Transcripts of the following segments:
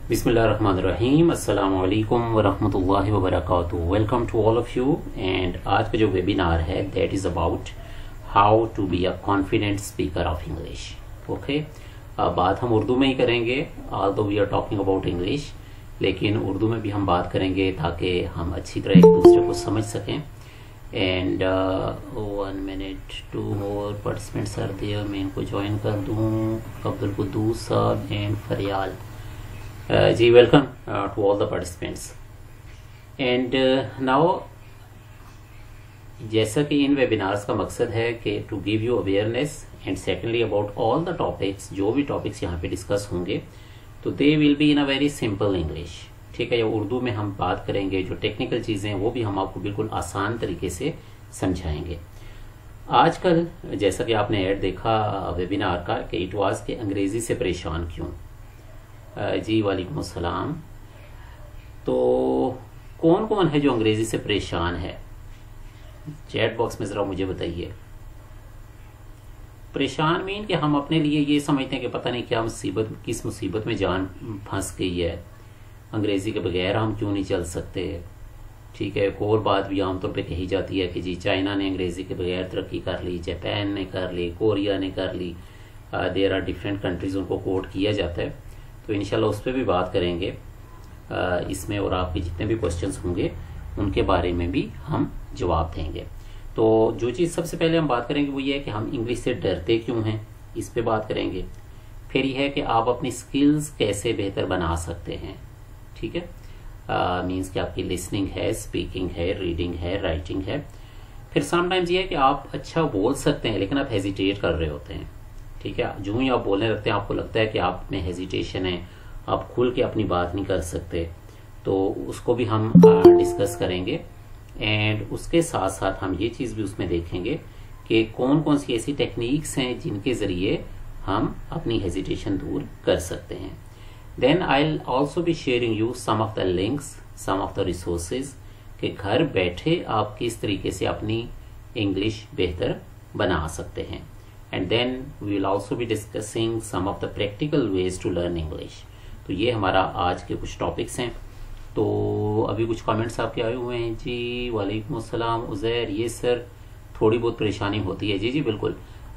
बिस्मिल्लाहिर्रहमानिर्रहीम अस्सलाम वालेकुम वरहमतुल्लाहि वबरकातुहू। Welcome to all of you. And आज का जो वेबिनार है that is about how to be a confident speaker of English. Okay, बात हम उर्दू में ही करेंगे, although we are talking about English, लेकिन उर्दू में भी हम बात करेंगे ताकि हम अच्छी तरह एक दूसरे को समझ सकें। And 1 minute, 2 more participants are there. मैं इनको ज्वाइन कर दूँ, अब्दुल कुद्दूस साहब एंड फरियाल। जी welcome to all the participants. And now जैसा कि इन वेबिनार्स का मकसद है कि to give you awareness and secondly about all the topics, जो भी टॉपिक्स यहाँ पे डिस्कस होंगे तो they will be in a very simple English. ठीक है, या उर्दू में हम बात करेंगे, जो टेक्निकल चीज़ें हैं वो भी हम आपको बिल्कुल आसान तरीके से समझाएंगे। आजकल जैसा कि आपने ऐड देखा वेबिनार का कि इट वाज के अंग्रेज़ी से परेशान क्यों। जी वालेकुम अस्सलाम। तो कौन कौन है जो अंग्रेजी से परेशान है, चैट बॉक्स में ज़रा मुझे बताइए। परेशान मीन कि हम अपने लिए ये समझते हैं कि पता नहीं क्या मुसीबत, किस मुसीबत में जान फंस गई है, अंग्रेजी के बगैर हम क्यों नहीं चल सकते। ठीक है, एक और बात भी आमतौर पे कही जाती है कि जी चाइना ने अंग्रेजी के बगैर तरक्की कर ली, जापान ने कर ली, कोरिया ने कर ली, देयर आर डिफरेंट कंट्रीज, उनको कोट किया जाता है। तो इंशाल्लाह उस पर भी बात करेंगे इसमें, और आपके जितने भी क्वेश्चंस होंगे उनके बारे में भी हम जवाब देंगे। तो जो चीज़ सबसे पहले हम बात करेंगे वो ये है कि हम इंग्लिश से डरते क्यों हैं, इस पे बात करेंगे। फिर यह है कि आप अपनी स्किल्स कैसे बेहतर बना सकते हैं। ठीक है, मीन्स कि आपकी लिसनिंग है, स्पीकिंग है, रीडिंग है, राइटिंग है। फिर समटाइम्स ये है कि आप अच्छा बोल सकते हैं लेकिन आप हेजिटेट कर रहे होते हैं। ठीक है, जो ही आप बोलने लगते हैं आपको लगता है कि आप में हेजिटेशन है, आप खुल के अपनी बात नहीं कर सकते, तो उसको भी हम डिस्कस करेंगे। एंड उसके साथ साथ हम ये चीज़ भी उसमें देखेंगे कि कौन कौन सी ऐसी टेक्निक्स हैं जिनके ज़रिए हम अपनी हेजिटेशन दूर कर सकते हैं। Then I will also be sharing you some of the links, some of the resources, कि घर बैठे आप किस तरीके से अपनी इंग्लिश बेहतर बना सकते हैं। And then we will also be discussing some of the practical ways to learn English। तो ये हमारा आज के कुछ टॉपिक्स हैं। तो अभी कुछ कमेंट्स आपके आए हुए हैं। जी वालेकुम अस्सलाम उज़ैर, ये सर थोड़ी बहुत परेशानी होती है। जी जी बिल्कुल,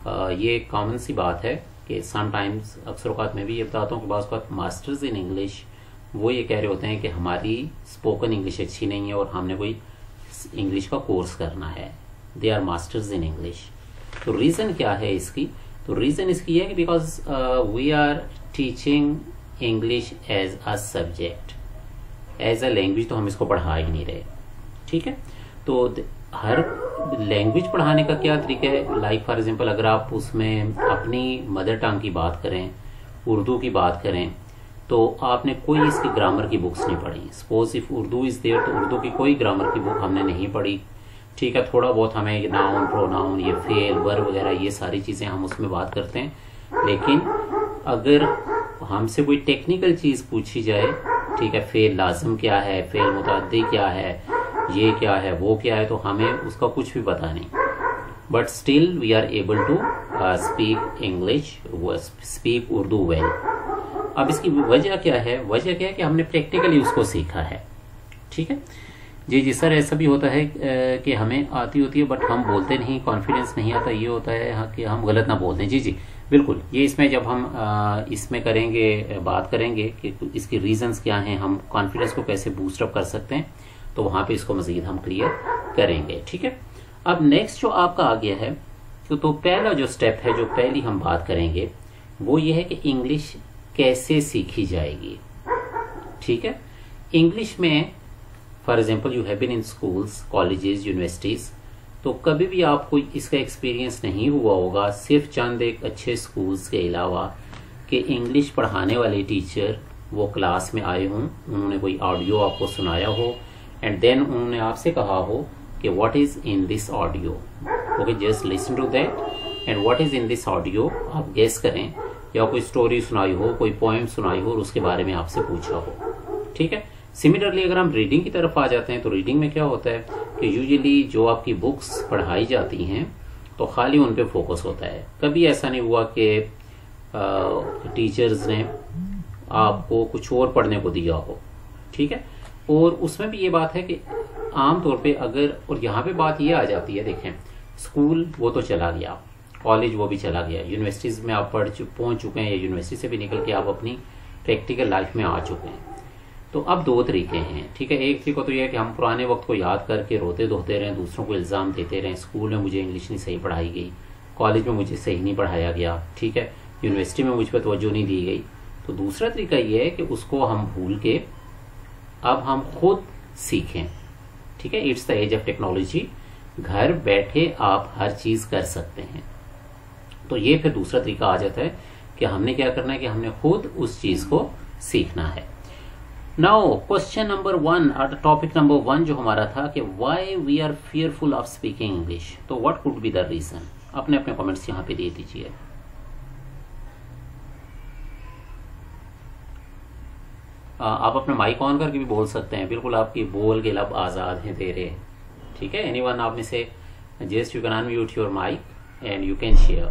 ये कॉमन सी बात है कि समटाइम्स अक्सर औक़ात मैं भी ये बताता हूँ कि बाज़ औक़ात मास्टर्स इन इंग्लिश वो ये कह रहे होते हैं कि हमारी स्पोकन इंग्लिश अच्छी नहीं है और हमने कोई इंग्लिश का कोर्स करना है। They are masters in English. तो रीज़न क्या है इसकी? तो रीज़न इसकी है कि because we are teaching English as a subject, as a language, तो हम इसको पढ़ा ही नहीं रहे। ठीक है, तो हर लैंग्वेज पढ़ाने का क्या तरीका है, लाइक फॉर एग्जांपल अगर आप उसमें अपनी मदर टंग की बात करें, उर्दू की बात करें, तो आपने कोई इसकी ग्रामर की बुक्स नहीं पढ़ी। Suppose if Urdu is there, तो उर्दू की कोई ग्रामर की बुक हमने नहीं पढ़ी। ठीक है, थोड़ा बहुत हमें नाउन, प्रोनाउन, ये फेल, वर्ब वगैरह ये सारी चीज़ें हम उसमें बात करते हैं। लेकिन अगर हमसे कोई टेक्निकल चीज़ पूछी जाए, ठीक है, फेल लाज़िम क्या है, फेल मुतअद्दी क्या है, ये क्या है, वो क्या है, तो हमें उसका कुछ भी पता नहीं। But still we are able to speak English, speak Urdu well. अब इसकी वजह क्या है? वजह क्या है कि हमने प्रैक्टिकली उसको सीखा है। ठीक है जी जी सर, ऐसा भी होता है कि हमें आती होती है बट हम बोलते नहीं, कॉन्फिडेंस नहीं आता, ये होता है कि हम गलत ना बोल दें। जी जी बिल्कुल, ये इसमें जब हम इसमें करेंगे, बात करेंगे कि इसकी रीजंस क्या हैं, हम कॉन्फिडेंस को कैसे बूस्ट अप कर सकते हैं, तो वहाँ पे इसको मजीद हम क्लियर करेंगे। ठीक है, अब नेक्स्ट जो आपका आ गया है, तो पहला जो स्टेप है, जो पहली हम बात करेंगे वो ये है कि इंग्लिश कैसे सीखी जाएगी। ठीक है, इंग्लिश में for example you have been in schools, colleges, universities, तो कभी भी आपको इसका एक्सपीरियंस नहीं हुआ होगा, सिर्फ चंद एक अच्छे स्कूल्स के अलावा, कि इंग्लिश पढ़ाने वाले टीचर वो क्लास में आए हों, उन्होंने कोई ऑडियो आपको सुनाया हो एंड देन उन्होंने आपसे कहा हो कि what is in this audio. Okay, just listen to that and what is in this audio आप गेस करें, या कोई स्टोरी सुनाई हो, कोई पोएम सुनाई हो और उसके बारे में आपसे पूछा हो। ठीक है, सिमिलरली अगर हम रीडिंग की तरफ आ जाते हैं तो रीडिंग में क्या होता है कि यूजुअली जो आपकी बुक्स पढ़ाई जाती हैं तो खाली उन पे फोकस होता है। कभी ऐसा नहीं हुआ कि टीचर्स ने आपको कुछ और पढ़ने को दिया हो, ठीक है। और उसमें भी ये बात है कि आमतौर पे अगर, और यहाँ पे बात ये आ जाती है, देखें स्कूल वो तो चला गया, कॉलेज वो भी चला गया, यूनिवर्सिटीज में आप पहुंच चुके हैं या यूनिवर्सिटी से भी निकल के आप अपनी प्रैक्टिकल लाइफ में आ चुके हैं। तो अब दो तरीके हैं, ठीक है। एक तरीका तो यह है कि हम पुराने वक्त को याद करके रोते धोते रहें, दूसरों को इल्ज़ाम देते रहें, स्कूल में मुझे इंग्लिश नहीं सही पढ़ाई गई, कॉलेज में मुझे सही नहीं पढ़ाया गया, ठीक है, यूनिवर्सिटी में मुझ पर तवज्जो नहीं दी गई। तो दूसरा तरीका यह है कि उसको हम भूल के अब हम खुद सीखें, ठीक है। It's the age of technology, घर बैठे आप हर चीज कर सकते हैं। तो ये फिर दूसरा तरीका आ जाता है कि हमने क्या करना है कि हमने खुद उस चीज को सीखना है। नाउ क्वेश्चन नंबर 1 और टॉपिक नंबर 1 जो हमारा था कि why we are fearful of speaking English, तो what could be the reason. अपने अपने कमेंट्स यहाँ पे दे दीजिए। आप अपने माइक ऑन करके भी बोल सकते हैं, बिल्कुल आपकी बोल के लब आजाद हैं दे रहे, ठीक है। एनीवन आप में से just you can unmute your mic and you can share.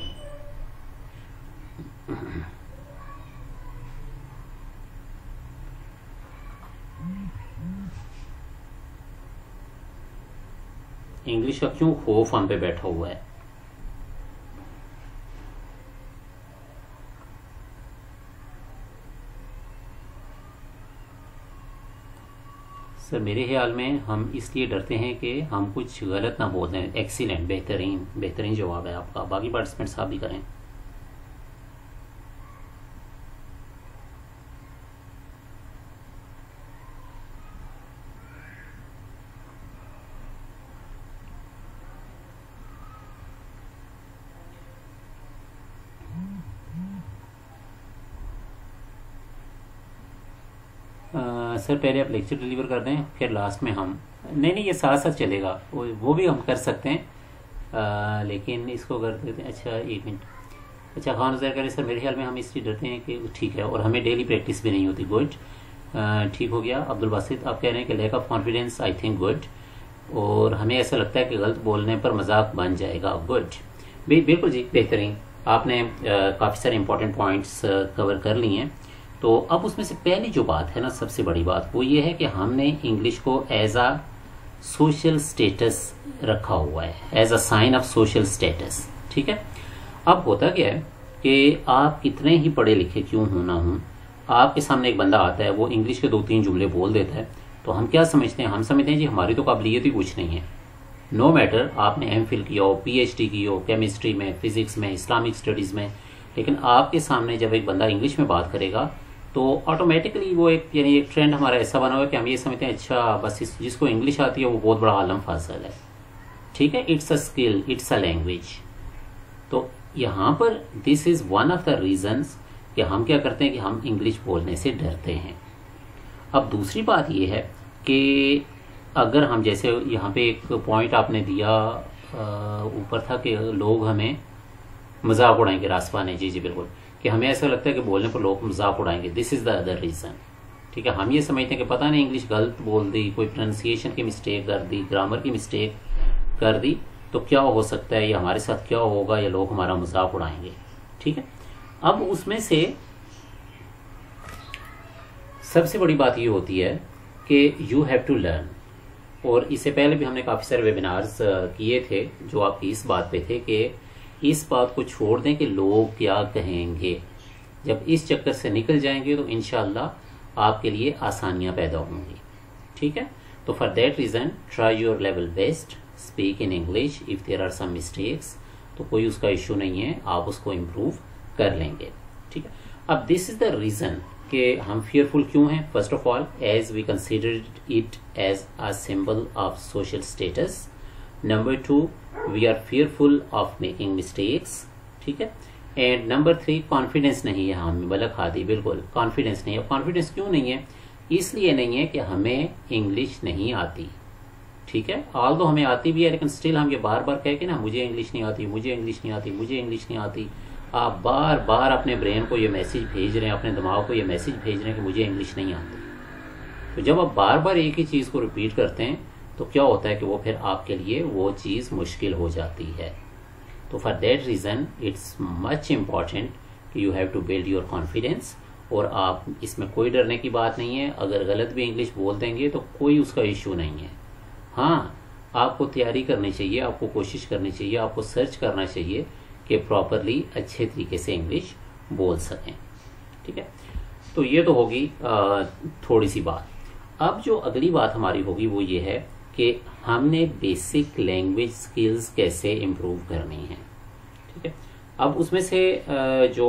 English का क्यों खौफ हम पे बैठा हुआ है? सर मेरे ख्याल में हम इसलिए डरते हैं कि हम कुछ गलत ना बोल दें। एक्सीलेंट, बेहतरीन बेहतरीन जवाब है आपका। बाकी पार्टिसिपेंट्स आप भी करें। सर पहले आप लेक्चर डिलीवर कर दें, फिर लास्ट में हम, नहीं ये साथ साथ चलेगा, वो भी हम कर सकते हैं, लेकिन इसको कर देते हैं। अच्छा एक मिनट, अच्छा खान उजैर करें सर, मेरे ख्याल में हम इसलिए डरते हैं कि ठीक है, और हमें डेली प्रैक्टिस भी नहीं होती। गुड, ठीक हो गया। अब्दुल बासित आप कह रहे हैं कि lack of confidence, I think good, और हमें ऐसा लगता है कि गलत बोलने पर मजाक बन जाएगा। गुड, बिल्कुल जी, बेहतरीन। आपने काफ़ी सारे इंपॉर्टेंट पॉइंट्स कवर कर लिए हैं। तो अब उसमें से पहली जो बात है ना, सबसे बड़ी बात वो ये है कि हमने इंग्लिश को एज अ सोशल स्टेटस रखा हुआ है, as a sign of social status, ठीक है। अब होता क्या है कि आप कितने ही पढ़े लिखे क्यों हो ना हो, आपके सामने एक बंदा आता है, वो इंग्लिश के 2-3 जुमले बोल देता है, तो हम क्या समझते हैं? हम समझते हैं जी हमारी तो काबिलियत ही कुछ नहीं है। नो मैटर आपने एमफिल किया हो, पीएचडी की हो, केमिस्ट्री में, फिजिक्स में, इस्लामिक स्टडीज़ में, लेकिन आपके सामने जब एक बंदा इंग्लिश में बात करेगा तो ऑटोमेटिकली वो एक, यानी एक ट्रेंड हमारा ऐसा बना हुआ है कि हम ये समझते हैं अच्छा बस जिसको इंग्लिश आती है वो बहुत बड़ा आलम फाजल है, ठीक है। It's a skill, it's a language. तो यहाँ पर this is one of the reasons कि हम क्या करते हैं कि हम इंग्लिश बोलने से डरते हैं। अब दूसरी बात ये है कि अगर हम, जैसे यहाँ पे एक पॉइंट आपने दिया ऊपर था कि लोग हमें मजाक उड़ाएंगे, रासवा ने, जी बिल्कुल, कि हमें ऐसा लगता है कि बोलने पर लोग मजाक उड़ाएंगे। This is the other reason, ठीक है। हम ये समझते हैं कि पता नहीं इंग्लिश गलत बोल दी, कोई प्रोनाउंसिएशन की मिस्टेक कर दी, ग्रामर की मिस्टेक कर दी, तो क्या हो सकता है, या हमारे साथ क्या होगा, या लोग हमारा मजाक उड़ाएंगे, ठीक है। अब उसमें से सबसे बड़ी बात ये होती है कि यू हैव टू लर्न, और इससे पहले भी हमने काफी सारे वेबिनार्स किए थे जो आपकी इस बात पे थे कि इस बात को छोड़ दें कि लोग क्या कहेंगे। जब इस चक्कर से निकल जाएंगे तो इंशाल्लाह आपके लिए आसानियां पैदा होंगी, ठीक है। तो for that reason try your level best, speak in English. If there are some mistakes तो कोई उसका इश्यू नहीं है, आप उसको इम्प्रूव कर लेंगे, ठीक है। अब दिस इज द रीजन कि हम फियरफुल क्यों हैं। First of all, as we consider it as a symbol of social status. Number 2, we are fearful of making mistakes, ठीक है। एंड नंबर 3, कॉन्फिडेंस नहीं है हमें, बलक खादी, बिल्कुल कॉन्फिडेंस नहीं है। कॉन्फिडेंस क्यों नहीं है? इसलिए नहीं है कि हमें इंग्लिश नहीं आती, ठीक है। ऑल दो हमें आती भी है, लेकिन स्टिल हम ये बार बार कह के ना मुझे इंग्लिश नहीं आती, मुझे इंग्लिश नहीं आती, मुझे इंग्लिश नहीं आती, आप बार बार अपने ब्रेन को ये मैसेज भेज रहे हैं, अपने दिमाग को ये मैसेज भेज रहे हैं कि मुझे इंग्लिश नहीं आती। तो जब आप बार बार एक ही चीज को रिपीट करते हैं तो क्या होता है कि वो फिर आपके लिए वो चीज मुश्किल हो जाती है। तो for that reason it's much important कि you have to build your confidence, और आप इसमें कोई डरने की बात नहीं है। अगर गलत भी इंग्लिश बोल देंगे तो कोई उसका इश्यू नहीं है। हाँ, आपको तैयारी करनी चाहिए, आपको कोशिश करनी चाहिए, आपको सर्च करना चाहिए कि प्रॉपरली अच्छे तरीके से इंग्लिश बोल सकें। ठीक है, तो ये तो होगी थोड़ी सी बात। अब जो अगली बात हमारी होगी वो ये है कि हमने बेसिक लैंग्वेज स्किल्स कैसे इम्प्रूव करनी है। ठीक है, अब उसमें से जो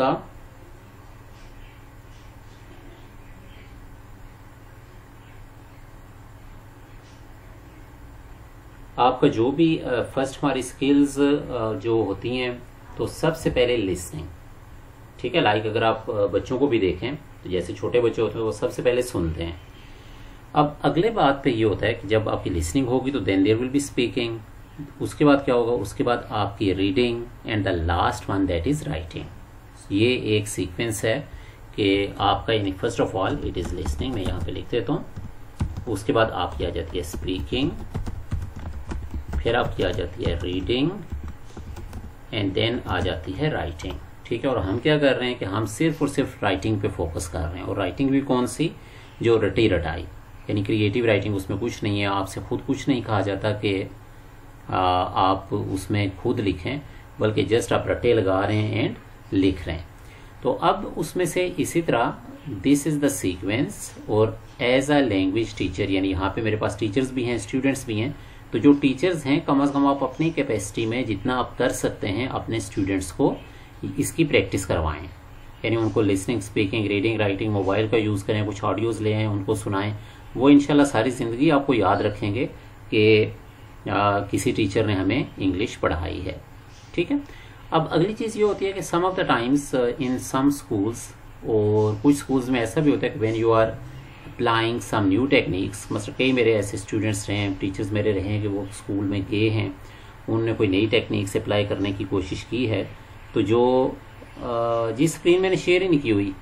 आपका जो भी फर्स्ट हमारी स्किल्स जो होती हैं, तो सबसे पहले लिसनिंग। ठीक है, लाइक अगर आप बच्चों को भी देखें तो जैसे छोटे बच्चे होते हैं वो सबसे पहले सुनते हैं। अब अगले बात पे ये होता है कि जब आपकी लिसनिंग होगी तो then there will be speaking. उसके बाद क्या होगा, उसके बाद आपकी reading and the last one that is writing. ये एक सीक्वेंस है कि आपका यानी first of all it is listening, मैं यहाँ पे लिख देता हूँ। उसके बाद आपकी आ जाती है स्पीकिंग, फिर आपकी आ जाती है रीडिंग एंड देन आ जाती है राइटिंग। ठीक है, और हम क्या कर रहे हैं कि हम सिर्फ और सिर्फ राइटिंग पे फोकस कर रहे हैं। और राइटिंग भी कौन सी, जो रटी रटाई, यानी क्रिएटिव राइटिंग उसमें कुछ नहीं है, आपसे खुद कुछ नहीं कहा जाता कि आप उसमें खुद लिखें, बल्कि जस्ट आप रटे लगा रहे हैं एंड लिख रहे हैं। तो अब उसमें से इसी तरह दिस इज द सीक्वेंस। और एज अ लैंग्वेज टीचर, यानी यहाँ पे मेरे पास टीचर्स भी हैं, स्टूडेंट्स भी हैं, तो जो टीचर्स हैं कम से कम आप अपनी कैपेसिटी में जितना आप कर सकते हैं अपने स्टूडेंट्स को इसकी प्रैक्टिस करवाएं। यानी उनको listening, speaking, reading, writing, mobile का यूज़ करें, कुछ ऑडियोज़ ले आएं, उनको सुनाएं। वो इंशाल्लाह सारी ज़िंदगी आपको याद रखेंगे कि किसी टीचर ने हमें इंग्लिश पढ़ाई है। ठीक है, अब अगली चीज़ ये होती है कि some of the times in some schools, और कुछ स्कूल्स में ऐसा भी होता है कि when you are applying some new techniques, मतलब कई मेरे ऐसे स्टूडेंट्स रहे हैं, टीचर्स मेरे रहे हैं कि वो स्कूल में गए हैं, उन्होंने कोई नई टेक्निक्स अप्लाई करने की कोशिश की है, तो जो जिस स्क्रीन मैंने शेयर ही नहीं की हुई,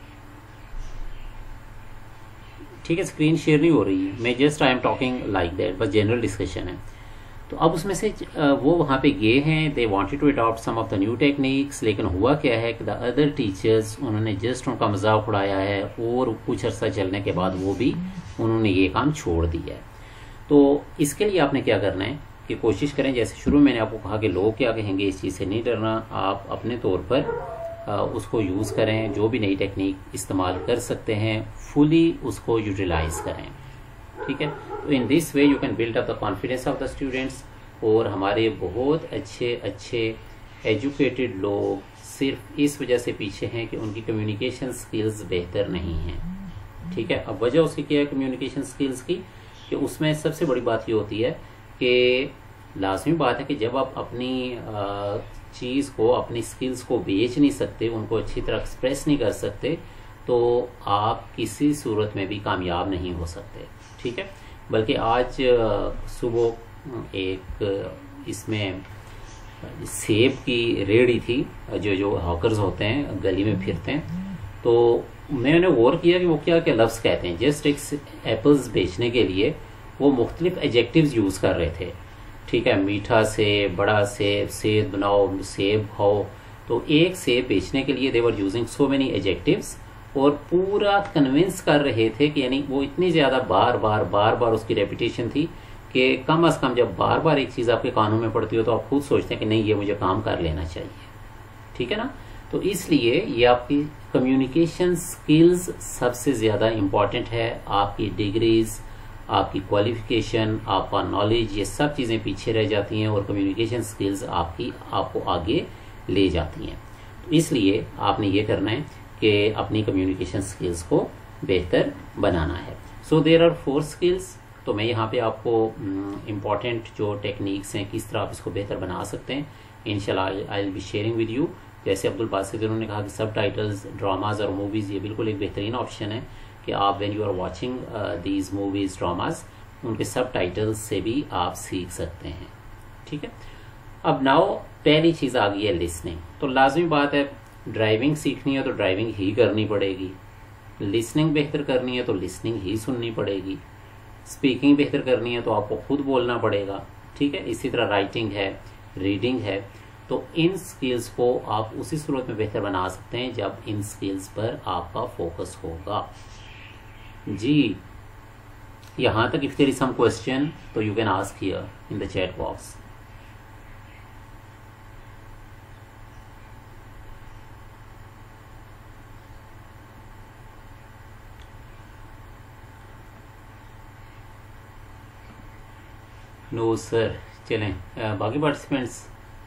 ठीक है, स्क्रीन शेयर नहीं हो रही है, मैं just I am talking like that, बस जनरल डिस्कशन है। तो अब उसमें से वो वहाँ पे गए हैं, they wanted to adopt some of the new techniques, लेकिन हुआ क्या है कि द अदर टीचर्स उन्होंने जस्ट उनका मजाक उड़ाया है, और कुछ अर्सा चलने के बाद वो भी उन्होंने ये काम छोड़ दिया है। तो इसके लिए आपने क्या करना है कि कोशिश करें, जैसे शुरू में मैंने आपको कहा कि लोग क्या कहेंगे, इस चीज़ से नहीं डरना, आप अपने तौर पर उसको यूज़ करें, जो भी नई टेक्निक इस्तेमाल कर सकते हैं फुली उसको यूटिलाइज करें। ठीक है, तो in this way you can build up the confidence of the students. और हमारे बहुत अच्छे एजुकेटेड लोग सिर्फ इस वजह से पीछे हैं कि उनकी कम्युनिकेशन स्किल्स बेहतर नहीं हैं। ठीक है, अब वजह उसकी क्या है कम्युनिकेशन स्किल्स की, कि उसमें सबसे बड़ी बात ये होती है कि लाजमी बात है कि जब आप अपनी चीज़ को, अपनी स्किल्स को बेच नहीं सकते, उनको अच्छी तरह एक्सप्रेस नहीं कर सकते, तो आप किसी सूरत में भी कामयाब नहीं हो सकते। ठीक है, बल्कि आज सुबह एक इसमें सेब की रेहड़ी थी, जो हॉकर्स होते हैं गली में फिरते हैं, तो मैंने गौर किया कि वो क्या क्या लफ्ज़ कहते हैं। जस्ट एक एप्पल्स बेचने के लिए वो मुख्तलिफ एडजेक्टिव्स यूज़ कर रहे थे। ठीक है, मीठा सेब, बड़ा सेब, सेब बनाओ, सेब खाओ। तो एक सेब बेचने के लिए they were using so many adjectives, और पूरा कन्विंस कर रहे थे कि यानी वो इतनी ज़्यादा बार बार उसकी रेपिटेशन थी कि कम से कम जब बार बार एक चीज़ आपके कानों में पड़ती हो तो आप खुद सोचते हैं कि नहीं, ये मुझे काम कर लेना चाहिए। ठीक है ना, तो इसलिए ये आपकी कम्युनिकेशन स्किल्स सबसे ज़्यादा इम्पॉर्टेंट है। आपकी डिग्रीज, आपकी क्वालिफिकेशन, आपका नॉलेज, ये सब चीज़ें पीछे रह जाती हैं और कम्युनिकेशन स्किल्स आपको आगे ले जाती हैं। तो इसलिए आपने ये करना है कि अपनी कम्युनिकेशन स्किल्स को बेहतर बनाना है। So there are 4 skills. तो मैं यहाँ पे आपको इम्पॉर्टेंट जो टेक्निक्स हैं, किस तरह आप इसको बेहतर बना सकते हैं, इंशाल्लाह I will be sharing with you. जैसे अब्दुल बासित उन्होंने कहा कि सब टाइटल्स, ड्रामाज और मूवीज़, ये बिल्कुल एक बेहतरीन ऑप्शन है कि आप when you are watching these movies, dramas, उनके सब टाइटल्स से भी आप सीख सकते हैं। ठीक है, अब नाउ पहली चीज़ आ गई है लिसनिंग। तो लाजमी बात है, ड्राइविंग सीखनी है तो ड्राइविंग ही करनी पड़ेगी, लिसनिंग बेहतर करनी है तो लिसनिंग ही सुननी पड़ेगी, स्पीकिंग बेहतर करनी है तो आपको खुद बोलना पड़ेगा। ठीक है, इसी तरह राइटिंग है, रीडिंग है, तो इन स्किल्स को आप उसी सूरत में बेहतर बना सकते हैं जब इन स्किल्स पर आपका फोकस होगा। जी, यहाँ तक if there is some question तो you can ask here in the chat box. No sir, चलें बाकी पार्टिसिपेंट्स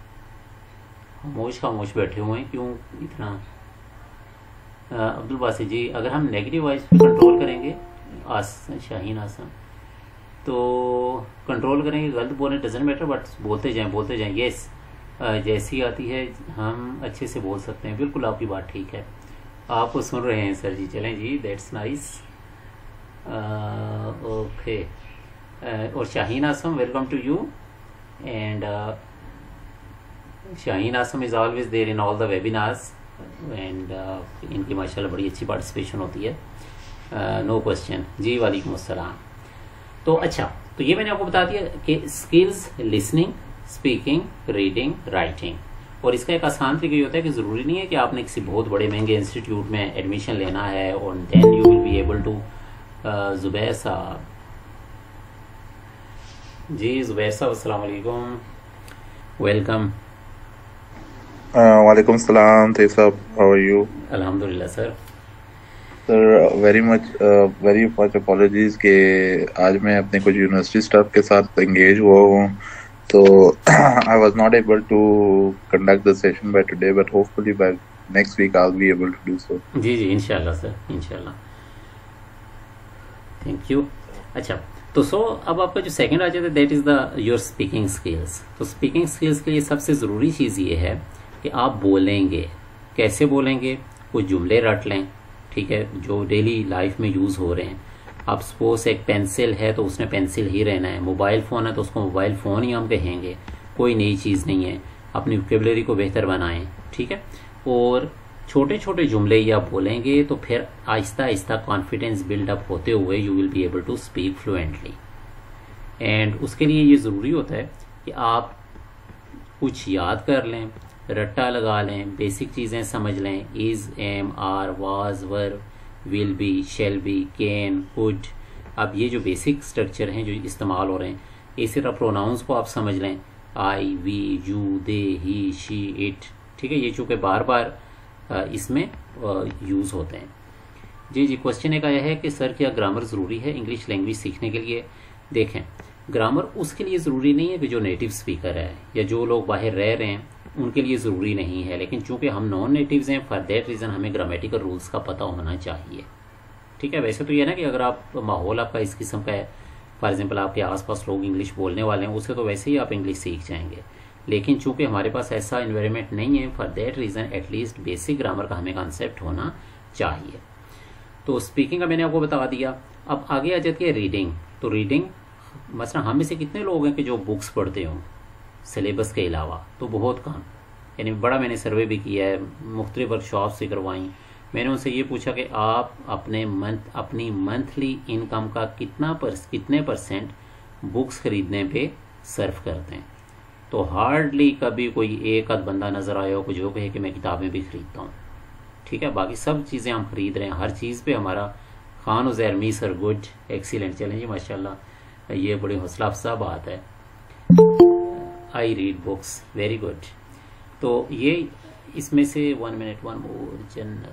खामोश बैठे हुए हैं, क्यों इतना? अब्दुल बासित जी, अगर हम नेगेटिव वॉइस पे कंट्रोल करेंगे, शाहीन आसम, तो कंट्रोल करेंगे, गलत बोलने डजेंट मैटर, बट बोलते जाएं। यस, जैसी आती है हम अच्छे से बोल सकते हैं। बिल्कुल आपकी बात ठीक है, आपको सुन रहे हैं सर जी। चलें जी, दैट्स नाइस। ओके, और Shaheen Aasam, welcome to you. And Shaheen Aasam is always there in all the webinars, and इनकी माशाल्लाह बड़ी अच्छी पार्टिसिपेशन होती है। नो क्वेश्चन जी, वालेकुम अस्सलाम। तो अच्छा, तो ये मैंने आपको बता दिया कि skills listening, speaking, reading, writing. और इसका एक आसान तरीका ये होता है कि ज़रूरी नहीं है कि आपने किसी बहुत बड़े महंगे इंस्टीट्यूट में एडमिशन लेना है और then you will be able to. Zubair साहब जी, जुबैर साहब अस्सलाम वालेकुम, वेलकम। वालेकुम सलाम थे साहब, हाउ आर यू? अल्हम्दुलिल्लाह sir. Sir very much apologies कि आज मैं अपने कुछ यूनिवर्सिटी स्टाफ के साथ एंगेज हुआ हूँ, तो I was not able to conduct the session by today, but hopefully by next week I will be able to do so. जी इंशाल्लाह सर, इंशाल्लाह, थैंक यू। अच्छा, तो अब आपका जो सेकंड आ जाता है that is the your speaking skills. तो स्पीकिंग स्किल्स के लिए सबसे ज़रूरी चीज़ ये है कि आप बोलेंगे। कैसे बोलेंगे? कुछ जुमले रट लें, ठीक है, जो डेली लाइफ में यूज़ हो रहे हैं। आप सपोज एक पेंसिल है तो उसने पेंसिल ही रहना है, मोबाइल फ़ोन है तो उसको मोबाइल फ़ोन ही हम कहेंगे, कोई नई चीज़ नहीं है। अपनी वोकैबुलरी को बेहतर बनाएं, ठीक है। और छोटे छोटे जुमले ही आप बोलेंगे तो फिर आहिस्ता आहिस्ता कॉन्फिडेंस बिल्डअप होते हुए you will be able to speak fluently. And उसके लिए ये ज़रूरी होता है कि आप कुछ याद कर लें, रट्टा लगा लें, बेसिक चीज़ें समझ लें, is, am, are, was, were, will be, shall be, can, could. अब ये जो बेसिक स्ट्रक्चर हैं जो इस्तेमाल हो रहे हैं, इसी तरह प्रोनाउंस को आप समझ लें, I, we, you, they, he, she, it, ठीक है। ये चूँकि बार बार इसमें यूज़ होते हैं। जी, क्वेश्चन एक आया है कि सर क्या ग्रामर ज़रूरी है इंग्लिश लैंग्वेज सीखने के लिए? देखें, ग्रामर उसके लिए ज़रूरी नहीं है कि जो नेटिव स्पीकर है या जो लोग बाहर रह रहे हैं उनके लिए ज़रूरी नहीं है, लेकिन चूंकि हम नॉन नेटिव्स हैं, फॉर दैट रीज़न हमें ग्रामेटिकल रूल्स का पता होना चाहिए, ठीक है। वैसे तो ये ना कि अगर आप माहौल आपका इस किस्म का है, फॉर एग्जांपल आपके आसपास लोग इंग्लिश बोलने वाले हैं, उससे तो वैसे ही आप इंग्लिश सीख जाएंगे, लेकिन चूंकि हमारे पास ऐसा इन्वायरमेंट नहीं है, for that reason at least basic grammar का हमें कॉन्सेप्ट होना चाहिए। तो स्पीकिंग का मैंने आपको बता दिया। अब आगे आ जाती है रीडिंग। तो रीडिंग मसलन हम में से कितने लोग हैं कि जो बुक्स पढ़ते हों सिलेबस के अलावा? तो बहुत कम, यानी बड़ा मैंने सर्वे भी किया है, मुख्तलिफ वर्कशॉप से करवाई। मैंने उनसे ये पूछा कि आप अपनी मंथली इनकम का कितने परसेंट बुक्स खरीदने पे सर्व करते हैं? तो हार्डली कभी कोई एक आध बंदा नज़र आया हो जो कहे कि मैं किताबें भी खरीदता हूँ, ठीक है। बाकी सब चीज़ें हम खरीद रहे हैं, हर चीज़ पे हमारा खान उज़ैर मी सर गुड, एक्सीलेंट, चलें जी माशाल्लाह, ये बड़ी हौसला अफजा बात है। I read books, very good. तो ये इसमें से 1 मिनट 1 मोर जन्नत,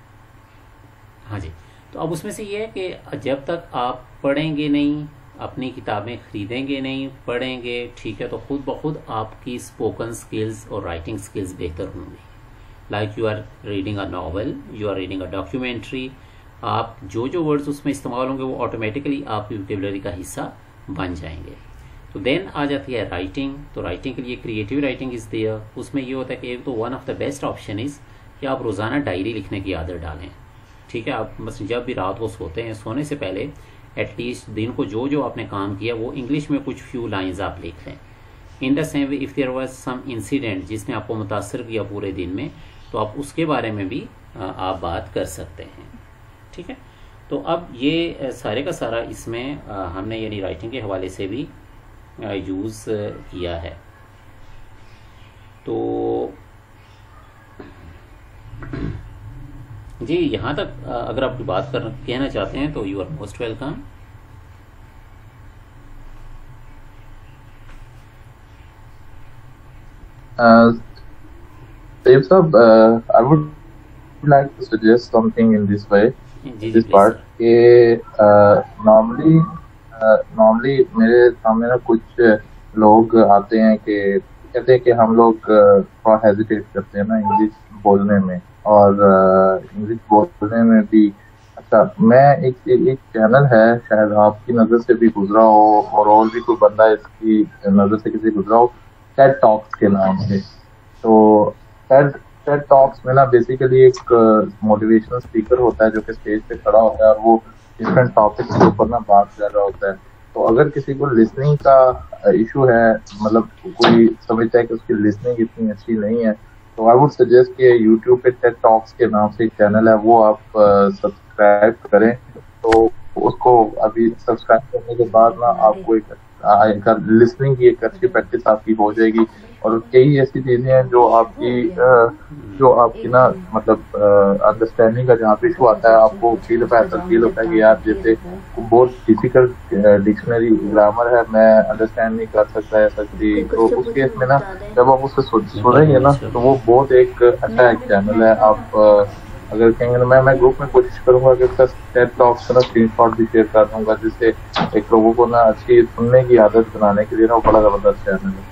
हाँ जी। तो अब उसमें से ये है कि जब तक आप पढ़ेंगे नहीं, अपनी किताबें खरीदेंगे नहीं, पढ़ेंगे, ठीक है, तो खुद ब खुद आपकी स्पोकन स्किल्स और राइटिंग स्किल्स बेहतर होंगी। Like you are reading a novel, you are reading a documentary, आप जो वर्ड्स उसमें इस्तेमाल होंगे वो ऑटोमेटिकली आपकी वोकैबुलरी का हिस्सा बन जाएंगे। तो देन आ जाती है राइटिंग। तो राइटिंग के लिए क्रिएटिव राइटिंग इज़ देयर। उसमें ये होता है कि एक तो one of the best option is कि आप रोज़ाना डायरी लिखने की आदत डालें, ठीक है। आप बस जब भी रात को सोते हैं, सोने से पहले एटलीस्ट दिन को जो आपने काम किया वो इंग्लिश में कुछ फ्यू लाइंस आप लिख लें। In the same way if there was some incident जिसने आपको मुतासर किया पूरे दिन में, तो आप उसके बारे में भी आप बात कर सकते हैं, ठीक है। तो अब ये सारे का सारा इसमें हमने यानी राइटिंग के हवाले से भी यूज़ किया है। तो जी, यहाँ तक अगर आप बात कर कहना चाहते हैं तो you are most welcome. Saif sahab, I would like to suggest something in this way, जी जी this प्लीज part सर। कि नॉर्मली नॉर्मली मेरे सामने ना कुछ लोग आते हैं कि कहते हैं कि हम लोग थोड़ा हेजिटेट करते हैं ना इंग्लिश बोलने में, और इंग्लिश बोलने में भी। अच्छा, मैं एक चैनल है, शायद आपकी नज़र से भी गुजरा हो और भी कोई बंदा इसकी नज़र से किसी गुजरा हो, टेड टॉक्स के नाम से। तो टेड टेड टॉक्स में ना बेसिकली एक मोटिवेशनल स्पीकर होता है जो कि स्टेज पे खड़ा होता है और वो डिफरेंट टॉपिक्स के ऊपर ना बात कर रहा होता है। तो अगर किसी को लिसनिंग का इशू है, मतलब कोई समझता है कि उसकी लिसनिंग इतनी अच्छी नहीं है, तो आई वुड सजेस्ट कि यूट्यूब पे टेड टॉक्स के नाम से एक चैनल है, वो आप सब्सक्राइब करें। तो उसको अभी सब्सक्राइब करने के बाद ना आपको एक लिसनिंग की एक अच्छी प्रैक्टिस आपकी हो जाएगी, और कई ऐसी चीजें हैं जो आपकी ना मतलब अंडरस्टैंडिंग का जहाँ पे इशू आता है, आपको ऐसा फील होता है कि यार जैसे बहुत डिफिकल्ट डिक्शनरी ग्रामर है, मैं अंडरस्टैंड नहीं कर सकता ऐसा चीज। तो उस केस में ना जब आप उसको सुनेंगे ना, तो वो बहुत एक अच्छा एक चैनल है। आप अगर कहेंगे ना, मैं ग्रुप में कोशिश करूंगा कि उसका टेड टॉक्स का स्क्रीनशॉट भी शेयर कर दूंगा, जिससे एक लोगों को ना अच्छी सुनने की आदत बनाने के लिए ना वो बड़ा जबरदस्त चैनल है।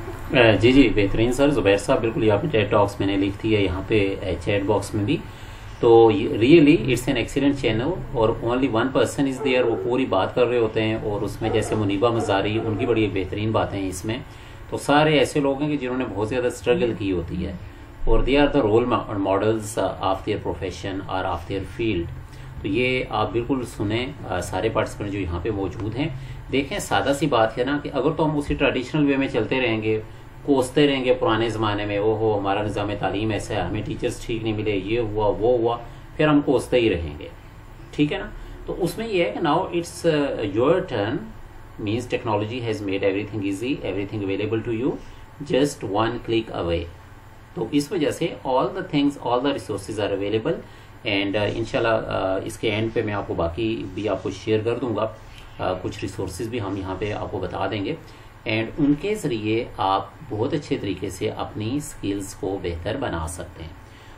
जी जी, बेहतरीन सर। जुबैर साहब, बिल्कुल यहाँ पे टेड टॉक्स मैंने लिख दी है यहाँ पे चैट बॉक्स में भी। तो really it's an excellent channel, और only one person is there, वो पूरी बात कर रहे होते हैं, और उसमें जैसे मुनीबा मजारी, उनकी बड़ी बेहतरीन बातें हैं इसमें। तो सारे ऐसे लोग हैं कि जिन्होंने बहुत ज़्यादा स्ट्रगल की होती है, और they are the role models of their profession और ऑफ देयर फील्ड। तो ये आप बिल्कुल सुने, सारे पार्टिसिपेंट जो यहाँ पे मौजूद हैं। देखें, सादा सी बात है ना कि अगर तो हम उसी ट्रेडिशनल वे में चलते रहेंगे, कोसते रहेंगे पुराने ज़माने में, ओहो हमारा निज़ाम तालीम ऐसा है, हमें टीचर्स ठीक नहीं मिले, ये हुआ वो हुआ, फिर हम कोसते ही रहेंगे, ठीक है ना। तो उसमें यह है कि now it's your turn, means technology has made everything easy, everything available to you, just one click away. तो इस वजह से all the things, all the resources are available, and इंशाल्लाह इसके एंड पे मैं आपको बाकी भी आपको शेयर कर दूंगा। कुछ रिसोर्सेज भी हम यहाँ पे आपको बता देंगे, एंड उनके ज़रिए आप बहुत अच्छे तरीके से अपनी स्किल्स को बेहतर बना सकते हैं।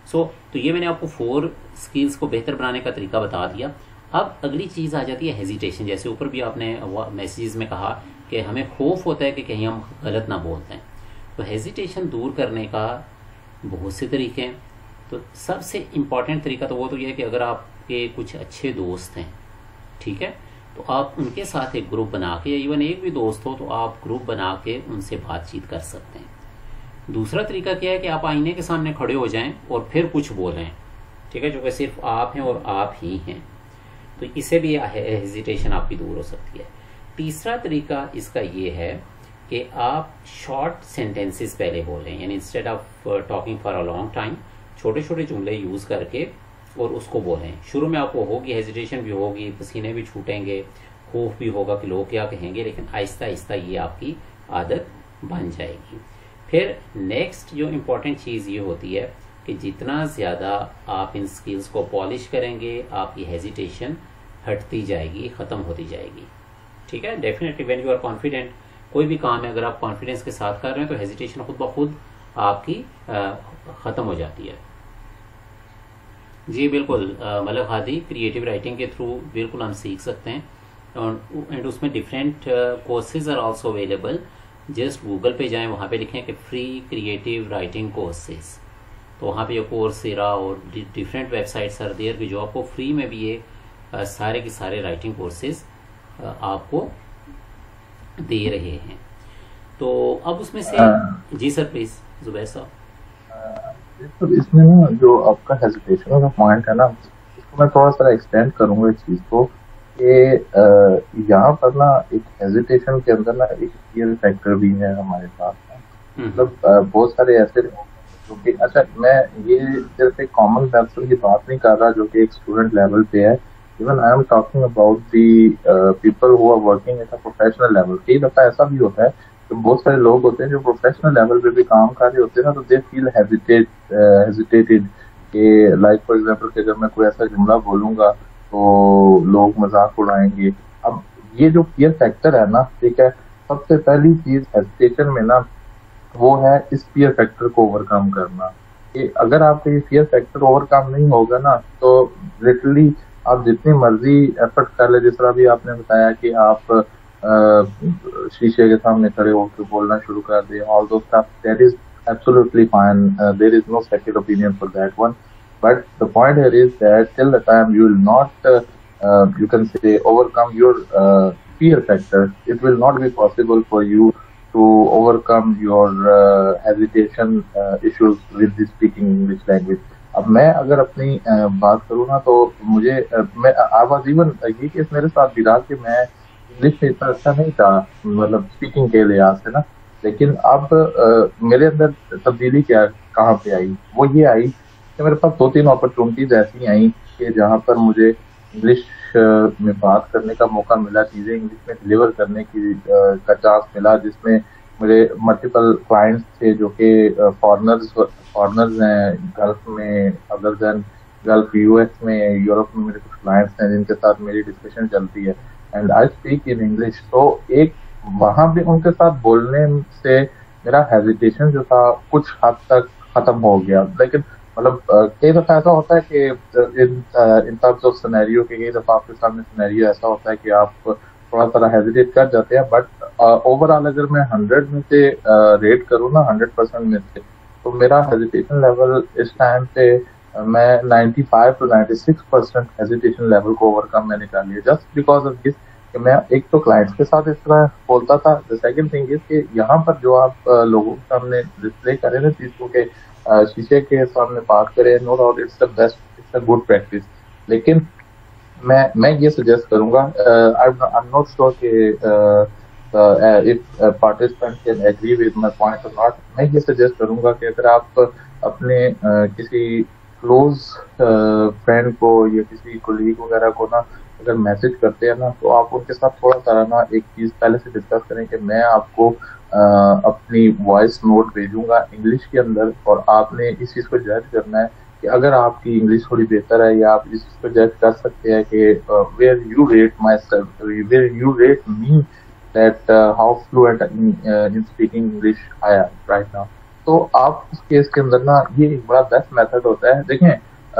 तो ये मैंने आपको 4 स्किल्स को बेहतर बनाने का तरीका बता दिया। अब अगली चीज़ आ जाती है हेजिटेशन। जैसे ऊपर भी आपने मैसेजेस में कहा कि हमें खौफ होता है कि कहीं हम गलत ना बोलते हैं। तो हेजिटेशन दूर करने का बहुत से तरीके हैं। तो सबसे इम्पॉर्टेंट तरीका तो ये है कि अगर आपके कुछ अच्छे दोस्त हैं, ठीक है, तो आप उनके साथ एक ग्रुप बना के, या इवन एक भी दोस्त हो तो आप ग्रुप बना के उनसे बातचीत कर सकते हैं। दूसरा तरीका क्या है कि आप आईने के सामने खड़े हो जाएं और फिर कुछ बोलें, ठीक है, जो कि सिर्फ आप हैं और आप ही हैं। तो इससे भी हेजिटेशन आपकी दूर हो सकती है। तीसरा तरीका इसका ये है कि आप शॉर्ट सेंटेंसेस पहले बोलें, यानी instead of talking for a long time, छोटे छोटे जुमले यूज करके और उसको बोलें। शुरू में आपको होगी, हेजिटेशन भी होगी, पसीने भी छूटेंगे, खौफ भी होगा कि लोग क्या कहेंगे, लेकिन आहिस्ता आहिस्ता ये आपकी आदत बन जाएगी। फिर नेक्स्ट जो इम्पोर्टेंट चीज़ ये होती है कि जितना ज़्यादा आप इन स्किल्स को पॉलिश करेंगे, आपकी हेजिटेशन हटती जाएगी, ख़त्म होती जाएगी, ठीक है। Definitely when you are confident, कोई भी काम है अगर आप कॉन्फिडेंस के साथ कर रहे हैं तो हेजिटेशन खुद ब खुद आपकी ख़त्म हो जाती है। जी बिल्कुल, मतलब हादी क्रिएटिव राइटिंग के थ्रू बिल्कुल हम सीख सकते हैं, एंड उसमें different courses are also available. Just Google पे जाएं, वहाँ पे लिखें कि फ्री क्रिएटिव राइटिंग कोर्सेज, तो वहाँ पे ये कोर्सेरा और डिफरेंट वेबसाइट्स आर देयर कि जो आपको फ्री में भी ये सारे के सारे राइटिंग कोर्सेज आपको दे रहे हैं। तो अब उसमें से जी सर प्लीज जुबैर साहब। तो इसमें ना जो आपका हेजिटेशन का पॉइंट है ना, इसको मैं थोड़ा सा एक्सटेंड करूंगा इस चीज को कि यहाँ पर ना एक हेजिटेशन के अंदर ना एक फियर फैक्टर भी है हमारे पास। मतलब बहुत सारे ऐसे जो कि, अच्छा मैं ये सिर्फ एक कॉमन पर्सन की बात नहीं कर रहा जो कि एक स्टूडेंट लेवल पे है, even I am talking about the people who are working at a professional level. कई दफा ऐसा भी होता है तो बहुत सारे लोग होते हैं जो प्रोफेशनल लेवल पे भी काम कर रहे होते हैं ना, तो दे फील हेजिटेटेड कि लाइक फॉर एग्जांपल कि अगर मैं कोई ऐसा जुमला बोलूंगा तो लोग मजाक उड़ाएंगे। अब ये जो फियर फैक्टर है ना, ठीक है, सबसे पहली चीज हेजिटेशन में ना वो है इस फियर फैक्टर को ओवरकम करना। कि अगर आपका ये फियर फैक्टर ओवरकम नहीं होगा ना तो लिटरली आप जितनी मर्जी एफर्ट कर ले, जिस तरह भी आपने बताया कि आप शीशे के सामने खड़े होकर बोलना शुरू कर दे, although stuff, that is absolutely fine, there is no second opinion for that one, but the point here is that till the time you will not you can say overcome your fear factor, it will not be possible for you to overcome your hesitation issues with the speaking English language. अब मैं अगर अपनी बात करूँ ना तो मुझे मैं आई वाज इवन ये केस मेरे साथ भी रहा कि मैं इंग्लिश में इतना अच्छा नहीं था, मतलब स्पीकिंग के लिहाज से ना, लेकिन अब मेरे अंदर तब्दीली क्या कहाँ पे आई, वो ये आई कि मेरे पास 2-3 अपॉर्चुनिटीज ऐसी आई कि जहाँ पर मुझे इंग्लिश में बात करने का मौका मिला, चीजें इंग्लिश में डिलीवर करने की का चांस मिला, जिसमें मेरे मल्टीपल क्लाइंट्स थे जो कि फॉरनर्स हैं गल्फ में, अदर देन गल्फ, यूएस में, यूरोप में मेरे कुछ क्लाइंट्स हैं जिनके साथ मेरी डिस्कशन चलती है and I speak in English. तो एक वहां भी उनके साथ बोलने से मेरा हेजिटेशन जो था कुछ हद तक खत्म हो गया। लेकिन मतलब कई दफा ऐसा होता है कि इन टर्म्स ऑफ सिनेरियो के कई दफा आपके सामने सिनेरियो ऐसा होता है कि आप थोड़ा सा हेजिटेट कर जाते हैं, बट ओवरऑल अगर मैं 100 में से रेट करूँ ना, 100% में से, तो मेरा हेजिटेशन लेवल इस टाइम पे मैं 95 to 96% हेजिटेशन लेवल को ओवरकम मैंने कर लिया, जस्ट बिकॉज ऑफ दिस कि मैं एक तो क्लाइंट्स के साथ इस तरह बोलता था। द सेकंड थिंग इज कि यहाँ पर जो आप लोगों के सामने डिस्प्ले करें ना चीजों के, शीशे के सामने बात करें, no doubt it's the best, it's a good practice. लेकिन मैं ये सजेस्ट करूंगा, आई एम नॉट श्योर कि if participant can agree with my point और नॉट, मैं ये सजेस्ट करूंगा कि अगर आप अपने किसी क्लोज फ्रेंड को या किसी कोलीग वगैरह को ना अगर मैसेज करते हैं ना, तो आप उनके साथ थोड़ा सा ना एक चीज पहले से डिस्कस करें कि मैं आपको अपनी वॉइस नोट भेजूंगा इंग्लिश के अंदर, और आपने इस चीज को जज करना है कि अगर आपकी इंग्लिश थोड़ी बेहतर है या आप इस चीज को जज कर सकते हैं कि where you rate myself, where you rate me that how fluent in speaking English I am right now. तो आप उस केस के अंदर ना ये एक बड़ा बेस्ट मेथड होता है। देखें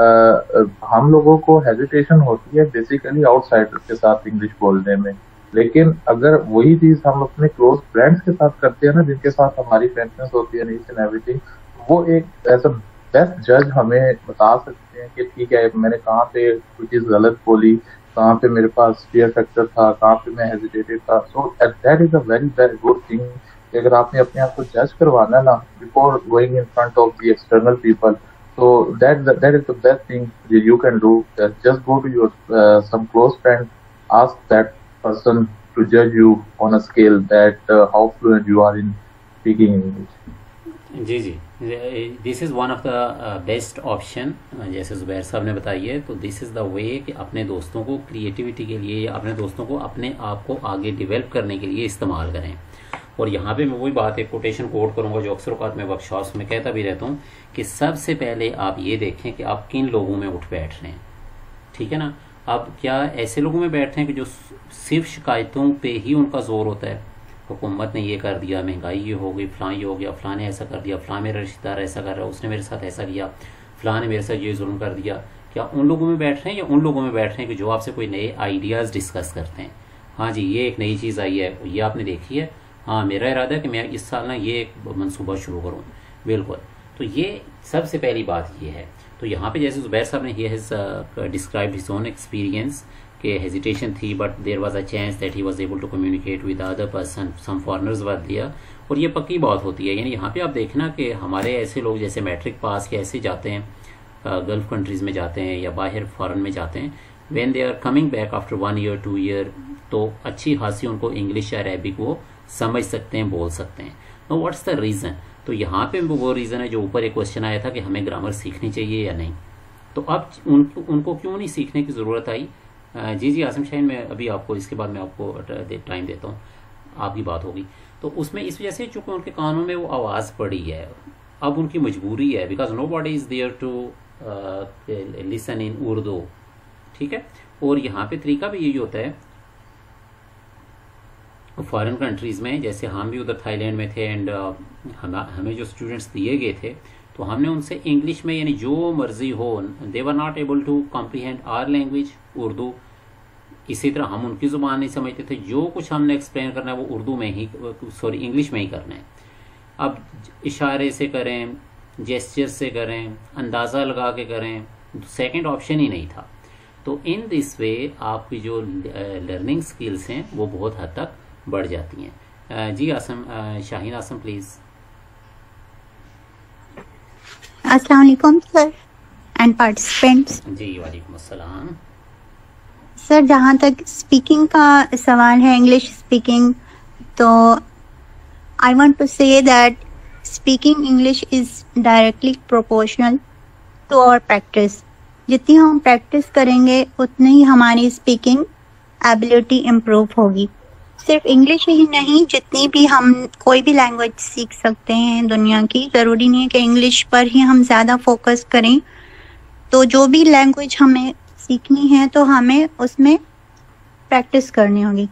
हम लोगों को हेजिटेशन होती है बेसिकली आउटसाइडर के साथ इंग्लिश बोलने में, लेकिन अगर वही चीज हम अपने क्लोज फ्रेंड्स के साथ करते हैं ना, जिनके साथ हमारी फ्रेंडनेस होती है ईच एंड एवरीथिंग, वो एक ऐसा बेस्ट जज हमें बता सकते हैं कि ठीक है मैंने कहाँ पे कोई चीज गलत बोली, कहाँ पे मेरे पास फियर फैक्टर था, कहाँ पे मैं हेजिटेटेड था। So that is a very very good thing. अगर आपने अपने आप को जज करवाना ना before going in front of the external people, so that is the best thing that you can do. Just go to your some close friend, ask that person to judge you on a scale that how fluent you are in speaking English. जी जी, this is one of the best option जैसे जुबैर साहब ने बताई है। तो this is the way कि अपने दोस्तों को क्रिएटिविटी के लिए या अपने दोस्तों को अपने आप को आगे डेवलप करने के लिए इस्तेमाल करें। और यहाँ पे मैं वही बात एक कोटेशन कोट करूँगा जो अक्सर औक़ात में वर्कशॉप्स में कहता भी रहता हूँ कि सबसे पहले आप ये देखें कि आप किन लोगों में उठ बैठ रहे हैं, ठीक है ना। आप क्या ऐसे लोगों में बैठते हैं कि जो सिर्फ शिकायतों पे ही उनका जोर होता है, हुकूमत ने ये कर दिया, महंगाई ये हो गई, फलां ये हो गया, फलां ने ऐसा कर दिया, फलां मेरा रिश्तेदार ऐसा कर रहा है, उसने मेरे साथ ऐसा किया, फलां ने मेरे साथ ये जुल्म कर दिया। क्या उन लोगों में बैठ रहे हैं या उन लोगों में बैठ रहे हैं कि जो आपसे कोई नए आइडियाज़ डिस्कस करते हैं, हाँ जी ये एक नई चीज़ आई है, ये आपने देखी है, हाँ मेरा इरादा है कि मैं इस साल ना ये एक मनसूबा शुरू करूँ, बिल्कुल। तो ये सबसे पहली बात ये है। तो यहाँ पे जैसे जुबैर साहब ने ही has described his own experience कि हेजिटेशन थी but there was a chance that he was able to communicate with other person, some foreigners were there. और ये पक्की बात होती है, यानी यहाँ पे आप देखना कि हमारे ऐसे लोग जैसे मैट्रिक पास के ऐसे जाते हैं, गल्फ कंट्रीज़ में जाते हैं या बाहर फॉरेन में जाते हैं, when they are coming back after 1 year 2 year, तो अच्छी खासी उनको इंग्लिश या अरेबिक वो समझ सकते हैं, बोल सकते हैं। No what's the reason? तो यहाँ पे वो रीज़न है जो ऊपर एक क्वेश्चन आया था कि हमें ग्रामर सीखनी चाहिए या नहीं। तो अब उनको क्यों नहीं सीखने की ज़रूरत आई? जी आसिम शाहीन, मैं अभी आपको इसके बाद मैं आपको टाइम देता हूँ, आपकी बात होगी। तो उसमें इस वजह से चूँकि उनके कानों में वो आवाज़ पड़ी है, अब उनकी मजबूरी है, because no body is there to listen in Urdu, ठीक है। और यहाँ पे तरीका भी यही होता है फॉरेन कंट्रीज में, जैसे हम भी उधर थाईलैंड में थे एंड हमें जो स्टूडेंट्स दिए गए थे तो हमने उनसे इंग्लिश में यानी जो मर्जी हो, they were not able to comprehend our language Urdu, इसी तरह हम उनकी जुबान नहीं समझते थे, जो कुछ हमने एक्सप्लेन करना है वो उर्दू में ही इंग्लिश में ही करना है। अब इशारे से करें, जेस्चर से करें, अंदाज़ा लगा के करें, सेकंड ऑप्शन ही नहीं था। तो इन दिस वे आपकी जो लर्निंग स्किल्स हैं वो बहुत हद तक बढ़ जाती हैं। जी आसम, शाहीन आसम प्लीज। अस्सलाम वालेकुम सर एंड पार्टिसिपेंट्स। जी वालेकुम अस्सलाम। सर जहाँ तक स्पीकिंग का सवाल है, इंग्लिश स्पीकिंग, तो I want to say that speaking English is directly proportional to our practice. जितनी हम प्रैक्टिस करेंगे उतनी ही हमारी स्पीकिंग एबिलिटी इम्प्रूव होगी। सिर्फ इंग्लिश ही नहीं, जितनी भी हम कोई भी लैंग्वेज सीख सकते हैं दुनिया की, ज़रूरी नहीं है कि इंग्लिश पर ही हम ज़्यादा फोकस करें। तो जो भी लैंग्वेज हमें सीखनी है तो हमें उसमें प्रैक्टिस करनी होगी।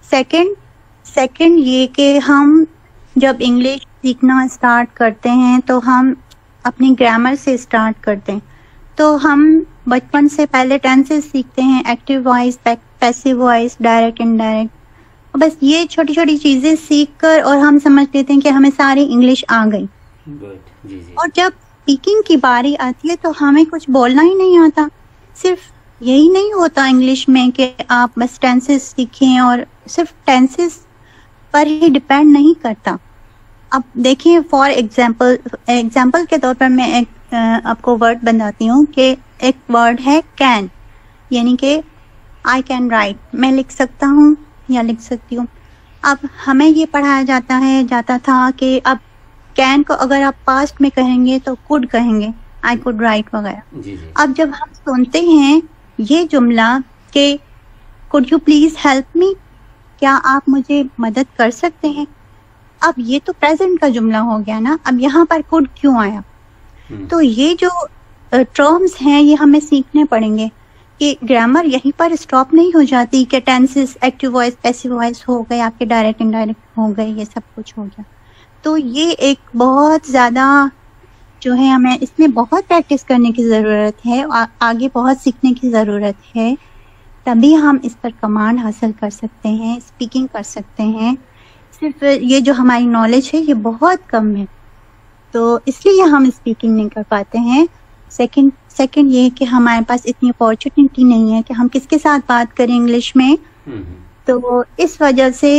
सेकंड ये कि हम जब इंग्लिश सीखना स्टार्ट करते हैं तो हम अपनी ग्रामर से स्टार्ट करते हैं। तो हम बचपन से पहले टेंसेस सीखते हैं, active voice, passive voice, direct, indirect. बस ये छोटी छोटी चीजें सीख कर और हम समझ लेते हैं कि हमें सारी इंग्लिश आ गई। जी। और जब स्पीकिंग की बारी आती है तो हमें कुछ बोलना ही नहीं आता। सिर्फ यही नहीं होता इंग्लिश में कि आप बस टेंसेस सीखें, और सिर्फ टेंसेस पर ही डिपेंड नहीं करता। अब देखिए, फॉर एग्जाम्पल के तौर पर मैं एक आपको वर्ड बताती हूँ कि एक वर्ड है कैन, यानी कि आई कैन राइट, मैं लिख सकता हूँ या लिख सकती हूँ। अब हमें ये पढ़ाया जाता था कि अब कैन को अगर आप पास्ट में कहेंगे तो कुड कहेंगे, आई कुड राइट वगैरह। अब जब हम सुनते हैं ये जुमला कि could you please help me, क्या आप मुझे मदद कर सकते हैं, अब ये तो प्रेजेंट का जुमला हो गया ना। अब यहाँ पर कुड क्यों आया? तो ये जो टर्म्स हैं ये हमें सीखने पड़ेंगे कि ग्रामर यहीं पर स्टॉप नहीं हो जाती कि tenses, active voice, passive voice हो गए, आपके डायरेक्ट इनडायरेक्ट हो गए, ये सब कुछ हो गया। तो ये एक बहुत ज्यादा जो है, हमें इसमें बहुत प्रैक्टिस करने की जरूरत है, आगे बहुत सीखने की जरूरत है, तभी हम इस पर कमांड हासिल कर सकते हैं, स्पीकिंग कर सकते हैं। सिर्फ ये जो हमारी नॉलेज है ये बहुत कम है, तो इसलिए हम स्पीकिंग नहीं कर पाते हैं। सेकंड ये कि हमारे पास इतनी अपॉर्चुनिटी नहीं है कि हम किसके साथ बात करें इंग्लिश में। तो इस वजह से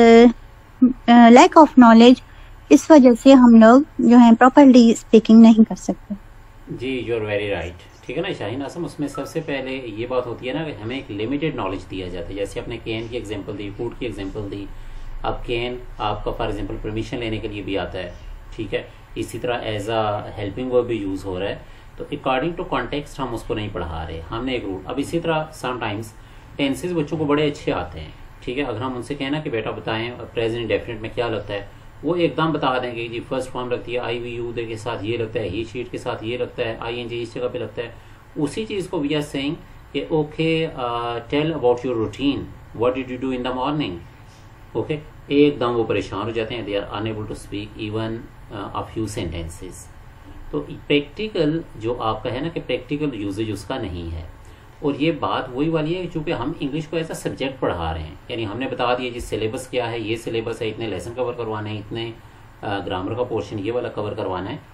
लैक ऑफ नॉलेज, इस वजह से हम लोग जो है प्रॉपरली स्पीकिंग नहीं कर सकते। जी, यू आर वेरी राइट। ठीक है ना शाहीन आसम, उसमें सबसे पहले ये बात होती है ना कि हमें एक लिमिटेड नॉलेज दिया जाता है। जैसे आपने कैन की एग्जांपल दी, फूड की एग्जांपल दी। अब कैन आपका फॉर एग्जांपल परमिशन लेने के लिए भी आता है, ठीक है। इसी तरह एज अ हेल्पिंग वर्ब भी यूज हो रहा है। तो अकॉर्डिंग टू कॉन्टेक्स्ट हम उसको नहीं पढ़ा रहे, हमने एक रूल। अब इसी तरह समटाइम्स टेंसेस बच्चों को बड़े अच्छे आते हैं, ठीक है। अगर हम उनसे कहना कि बेटा बताएं प्रेजेंट डेफिनेट में क्या लगता है, वो एकदम बता देंगे जी फर्स्ट फॉर्म लगती है आई वी यू के साथ ये लगता है, ही शीट के साथ ये लगता है, आई एन जी इस जगह पे लगता है। उसी चीज को वी आर सेइंग कि okay tell about your routine, what did you do in the morning, okay. एकदम वो परेशान हो जाते हैं, they are unable to speak even a few sentences. तो प्रैक्टिकल जो आपका है ना कि प्रैक्टिकल यूजेज उसका नहीं है। और ये बात वही वाली है चूंकि हम इंग्लिश को ऐसा सब्जेक्ट पढ़ा रहे हैं, यानी हमने बता दिया जी सिलेबस क्या है, ये सिलेबस है, इतने लेसन कवर करवाने हैं, इतने ग्रामर का पोर्शन ये वाला कवर करवाना है,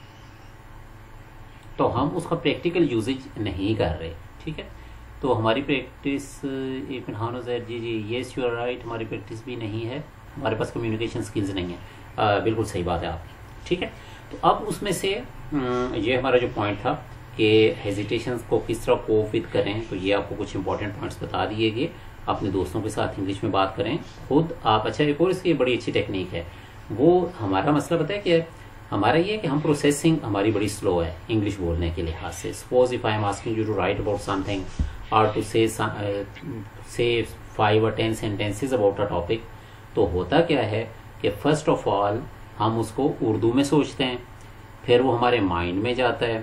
तो हम उसका प्रैक्टिकल यूजेज नहीं कर रहे, ठीक है। तो हमारी प्रैक्टिस जी येस यू आर राइट, हमारी प्रैक्टिस भी नहीं है, हमारे पास कम्युनिकेशन स्किल्स नहीं है। बिल्कुल सही बात है आपकी, ठीक है। तो अब उसमें से ये हमारा जो पॉइंट था कि हेजिटेशन को किस तरह कोप विद करें, तो ये आपको कुछ इंपॉर्टेंट पॉइंट्स बता दिए गए। अपने दोस्तों के साथ इंग्लिश में बात करें खुद आप। अच्छा, एक और इसकी बड़ी अच्छी टेक्निक है, वो हमारा मसला पता है क्या है, हमारा ये है कि हम प्रोसेसिंग हमारी बड़ी स्लो है इंग्लिश बोलने के लिहाज से। Suppose if I am asking you to write about something or to say 5 or 10 sentences about a topic, तो होता क्या है कि फर्स्ट ऑफ ऑल हम उसको उर्दू में सोचते हैं, फिर वो हमारे माइंड में जाता है,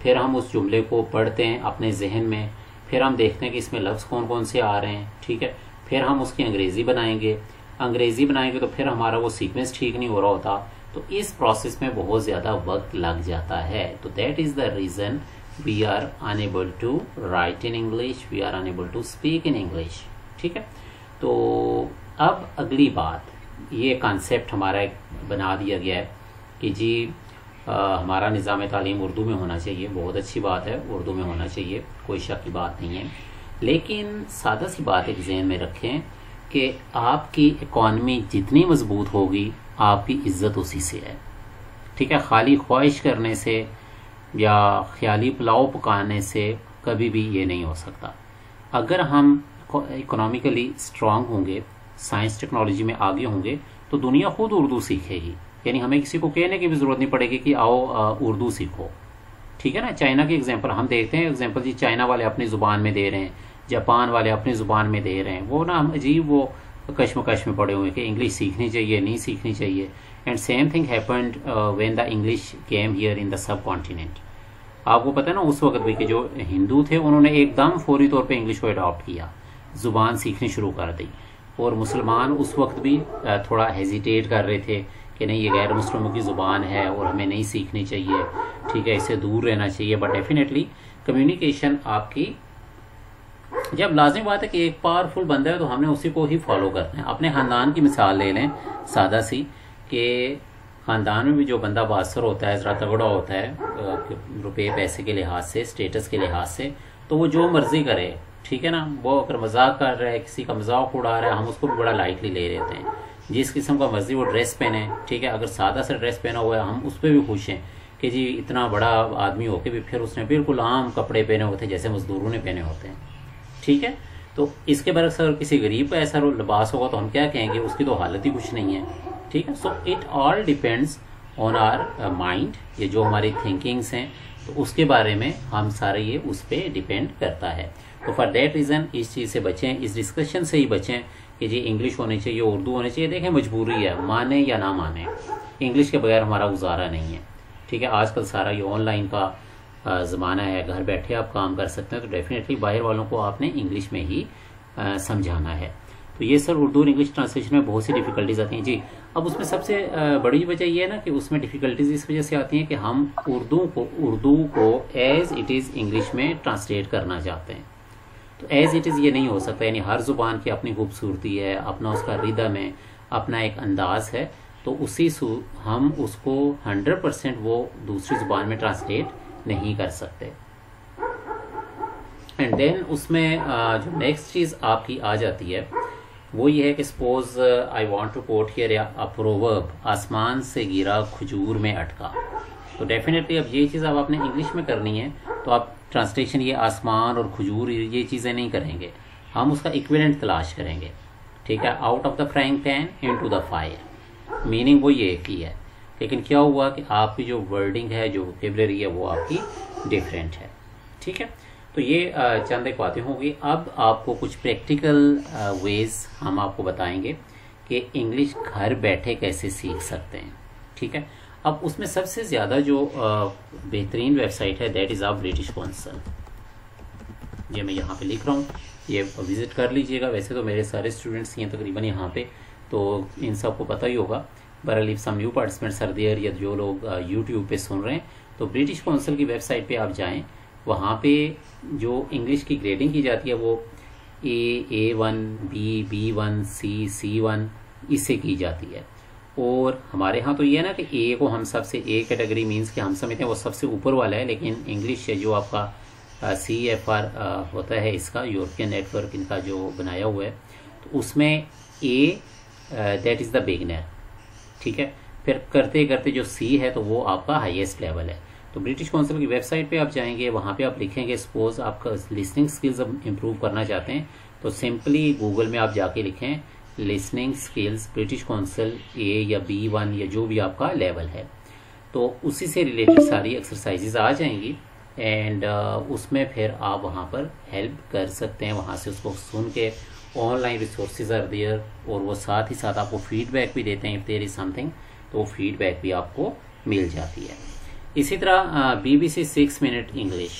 फिर हम उस जुमले को पढ़ते हैं अपने जहन में, फिर हम देखते हैं कि इसमें लफ्ज़ कौन कौन से आ रहे हैं, ठीक है। फिर हम उसकी अंग्रेज़ी बनाएंगे तो फिर हमारा वो सीक्वेंस ठीक नहीं हो रहा होता, तो इस प्रोसेस में बहुत ज़्यादा वक्त लग जाता है। तो that is the reason we are unable to write in English, we are unable to speak in English, ठीक है। तो अब अगली बात, ये कॉन्सेप्ट हमारा एक बना दिया गया है कि जी हमारा निज़ाम तालीम उर्दू में होना चाहिए, बहुत अच्छी बात है, उर्दू में होना चाहिए, कोई शक की बात नहीं है। लेकिन सादा सी बात एक ज़हन में रखें कि आपकी इकॉनमी जितनी मजबूत होगी आपकी इज्जत उसी से है, ठीक है। खाली ख्वाहिश करने से या ख्याली पुलाव पकाने से कभी भी ये नहीं हो सकता। अगर हम इकोनॉमिकली स्ट्रांग होंगे, साइंस टेक्नोलॉजी में आगे होंगे, तो दुनिया खुद उर्दू सीखेगी, यानी हमें किसी को कहने की भी ज़रूरत नहीं पड़ेगी कि आओ उर्दू सीखो, ठीक है ना। चाइना की एग्जांपल हम देखते हैं, एग्जांपल जी चाइना वाले अपनी ज़ुबान में दे रहे हैं, जापान वाले अपनी ज़ुबान में दे रहे हैं, वो ना अजीब वो कश्मकश में पड़े हुए हैं कि इंग्लिश सीखनी चाहिए नहीं सीखनी चाहिए। And same thing happened when the English came here in the subcontinent. आपको पता है ना उस वक्त भी कि जो हिंदू थे उन्होंने एकदम फौरी तौर पे इंग्लिश को अडॉप्ट किया, ज़ुबान सीखनी शुरू कर दी, और मुसलमान उस वक्त भी थोड़ा हेजिटेट कर रहे थे कि नहीं ये गैर मुस्लिमों की ज़ुबान है और हमें नहीं सीखनी चाहिए, ठीक है, इससे दूर रहना चाहिए। बट डेफिनेटली कम्युनिकेशन आपकी, जब लाजमी बात है कि एक पावरफुल बंदा है तो हमने उसी को ही फॉलो करना है। अपने ख़ानदान की मिसाल ले लें सादा सी, कि ख़ानदान में भी जो बंदा बासर होता है, ज़रा तगड़ा होता है रुपये पैसे के लिहाज से, स्टेटस के लिहाज से, तो वो जो मर्जी करे, ठीक है ना। वो अगर मजाक कर रहा है, किसी का मजाक उड़ा रहा है, हम उसको भी बड़ा लाइटली ले लेते हैं। जिस किस्म का मर्जी वो ड्रेस पहने, ठीक है, अगर सादा सा ड्रेस पहना हुआ है हम उस पर भी खुश हैं कि जी इतना बड़ा आदमी होके भी फिर उसने बिल्कुल आम कपड़े पहने होते हैं जैसे मजदूरों ने पहने होते हैं, ठीक है। तो इसके बरक्स अगर किसी गरीब का ऐसा लिबास होगा तो हम क्या कहेंगे, उसकी तो हालत ही कुछ नहीं है, ठीक है। So it all depends on our mind, ये जो हमारी थिंकिंग्स हैं तो उसके बारे में हम सारे ये उस पर डिपेंड करता है। तो फॉर दैट रीज़न इस चीज़ से बचें, इस डिस्कशन से ही बचें कि जी इंग्लिश होनी चाहिए, उर्दू होनी चाहिए। देखें मजबूरी है, माने या ना माने, इंग्लिश के बगैर हमारा गुजारा नहीं है, ठीक है। आजकल सारा ये ऑनलाइन का ज़माना है, घर बैठे आप काम कर सकते हैं, तो डेफिनेटली बाहर वालों को आपने इंग्लिश में ही समझाना है। तो ये सर उर्दू और इंग्लिश ट्रांसलेशन में बहुत सी डिफ़िकल्टीज आती हैं जी। अब उसमें सबसे बड़ी वजह यह है ना कि उसमें डिफ़िकल्टीज इस वजह से आती हैं कि हम उर्दू को एज इट इज़ इंग्लिश में ट्रांसलेट करना चाहते हैं। तो एज इट इज़ ये नहीं हो सकता, यानी हर ज़ुबान की अपनी खूबसूरती है, अपना उसका रिदम है, अपना एक अंदाज है, तो उसी हम उसको 100% वो दूसरी ज़ुबान में ट्रांसलेट नहीं कर सकते। एंड देन उसमें जो नेक्स्ट चीज़ आपकी आ जाती है वो ये है कि suppose I want to quote here a proverb, आसमान से गिरा खजूर में अटका। तो डेफिनेटली अब ये चीज़ अब आपने इंग्लिश में करनी है, तो आप ट्रांसलेशन ये आसमान और खजूर ये चीज़ें नहीं करेंगे, हम उसका इक्विवेलेंट तलाश करेंगे, ठीक है। Out of the frying pan into the fire, meaning वो ये की है, लेकिन क्या हुआ कि आपकी जो वर्डिंग है, जो वोकेबलरी है, वो आपकी डिफरेंट है, ठीक है। तो ये चंद एक बातें होंगी। अब आपको कुछ प्रैक्टिकल वेज हम आपको बताएंगे कि इंग्लिश घर बैठे कैसे सीख सकते हैं, ठीक है। अब उसमें सबसे ज़्यादा जो बेहतरीन वेबसाइट है that is of British Council, ये मैं यहाँ पे लिख रहा हूँ, ये विज़िट कर लीजिएगा। वैसे तो मेरे सारे स्टूडेंट्स हैं तकरीबन यहाँ पे, तो इन सबको पता ही होगा। बहरहाल if some new participants are there, या जो लोग यूट्यूब पे सुन रहे हैं, तो ब्रिटिश काउंसिल की वेबसाइट पे आप जाएं, वहाँ पे जो इंग्लिश की ग्रेडिंग की जाती है वो A1, B, B1, C1 इससे की जाती है। और हमारे यहाँ तो ये है ना कि ए को हम सबसे ए कैटेगरी मीन्स कि हम समझते हैं वो सबसे ऊपर वाला है, लेकिन इंग्लिश जो आपका CFR होता है, इसका यूरोपियन नेटवर्क इनका जो बनाया हुआ है, तो उसमें uh that is the beginner, ठीक है। फिर करते करते जो C है तो वो आपका हाईएस्ट लेवल है। तो ब्रिटिश काउंसिल की वेबसाइट पे आप जाएंगे, वहाँ पे आप लिखेंगे सपोज आपका लिसनिंग स्किल्स इंप्रूव करना चाहते हैं, तो सिंपली गूगल में आप जाके लिखें listening skills British Council A या B1 या जो भी आपका लेवल है, तो उसी से रिलेटेड सारी एक्सरसाइजेज आ जाएंगी। एंड उसमें फिर आप वहाँ पर हेल्प कर सकते हैं, वहाँ से उसको सुन के ऑनलाइन रिसोर्सेज आर देयर, और वो साथ ही साथ आपको फीडबैक भी देते हैं। इफ देयर इज समथिंग तो वो फीडबैक भी आपको मिल जाती है। इसी तरह BBC 6 मिनट इंग्लिश,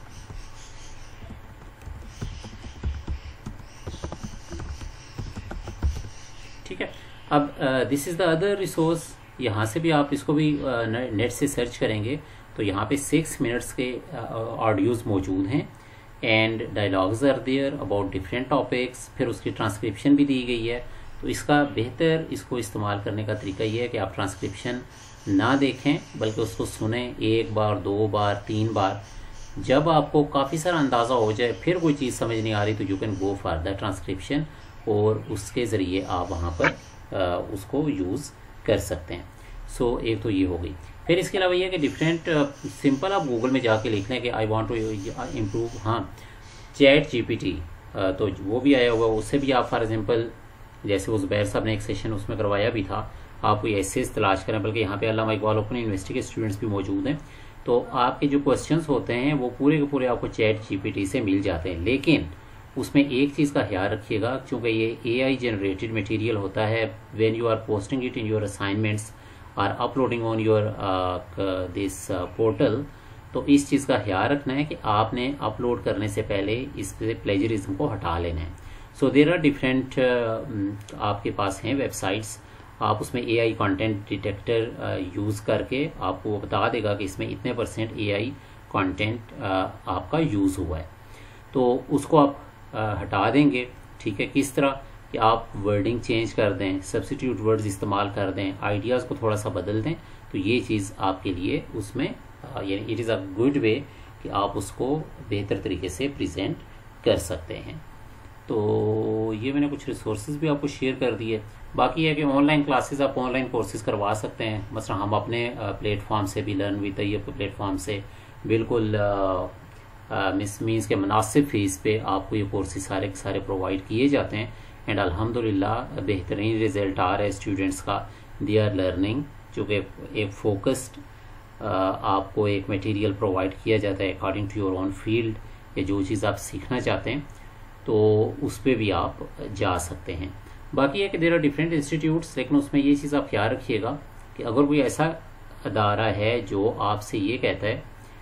ठीक है। अब this is the other resource, यहाँ से भी आप इसको भी नेट से सर्च करेंगे तो यहाँ पे 6 मिनट्स के ऑडियोज मौजूद हैं and dialogues are there about different topics, फिर उसकी ट्रांसक्रिप्शन भी दी गई है। तो इसका बेहतर इसको इस्तेमाल करने का तरीका ये है कि आप ट्रांसक्रिप्शन ना देखें बल्कि उसको सुने 1 बार 2 बार 3 बार। जब आपको काफ़ी सारा अंदाज़ा हो जाए फिर कोई चीज़ समझ नहीं आ रही तो you can go for the transcription और उसके ज़रिए आप वहाँ पर उसको यूज़ कर सकते हैं। सो एक तो ये हो गई। फिर इसके अलावा ये कि डिफरेंट सिंपल आप गूगल में जाके लिख लें कि आई वांट टू इम्प्रूव, हाँ चैट GPT, तो वो भी आया हुआ, उससे भी आप फॉर एग्जांपल जैसे वो ज़ुबैर साहब ने एक सेशन उसमें करवाया भी था, आप कोई एसेस तलाश करें, बल्कि यहाँ पे अल्लामा इकबाल ओपन यूनिवर्सिटी के स्टूडेंट्स भी मौजूद हैं, तो आपके जो क्वेश्चंस होते हैं वो पूरे के पूरे आपको चैट GPT से मिल जाते हैं। लेकिन उसमें एक चीज़ का ख्याल रखिएगा, क्योंकि ये AI जनरेटेड मटेरियल होता है, when you are posting it in your assignments और uploading on your this portal, तो इस चीज़ का ख्याल रखना है कि आपने अपलोड करने से पहले इस प्लेजरिज्म को हटा लेना है। सो देयर आर डिफरेंट आपके पास हैं वेबसाइट्स, आप उसमें AI कंटेंट डिटेक्टर यूज़ करके आपको वो बता देगा कि इसमें इतने % AI कंटेंट आपका यूज़ हुआ है, तो उसको आप हटा देंगे। ठीक है, किस तरह कि आप वर्डिंग चेंज कर दें, सब्स्टिट्यूट वर्ड्स इस्तेमाल कर दें, आइडियाज़ को थोड़ा सा बदल दें, तो ये चीज़ आपके लिए उसमें यानी it is a good way कि आप उसको बेहतर तरीके से प्रेजेंट कर सकते हैं। तो ये मैंने कुछ रिसोर्सेज भी आपको शेयर कर दिए। बाकी है कि ऑनलाइन क्लासेस, आप ऑनलाइन कोर्सेज करवा सकते हैं। मसला हम अपने प्लेटफॉर्म से भी, लर्न विद तैयब के प्लेटफॉर्म से बिल्कुल मीन्स के मुनासिब फीस पे आपको ये कोर्सेज सारे के सारे प्रोवाइड किए जाते हैं एंड अल्हम्दुलिल्लाह बेहतरीन रिजल्ट आ रहा है स्टूडेंट्स का। दे आर लर्निंग, चूँकि एक फोकस्ड आपको एक मटेरियल प्रोवाइड किया जाता है according to your own field, या जो चीज़ आप सीखना चाहते हैं तो उस पर भी आप जा सकते हैं। बाकी है कि देर आर डिफरेंट इंस्टीट्यूट्स, लेकिन उसमें ये चीज़ आप ख्याल रखिएगा कि अगर कोई ऐसा अदारा है जो आपसे ये कहता है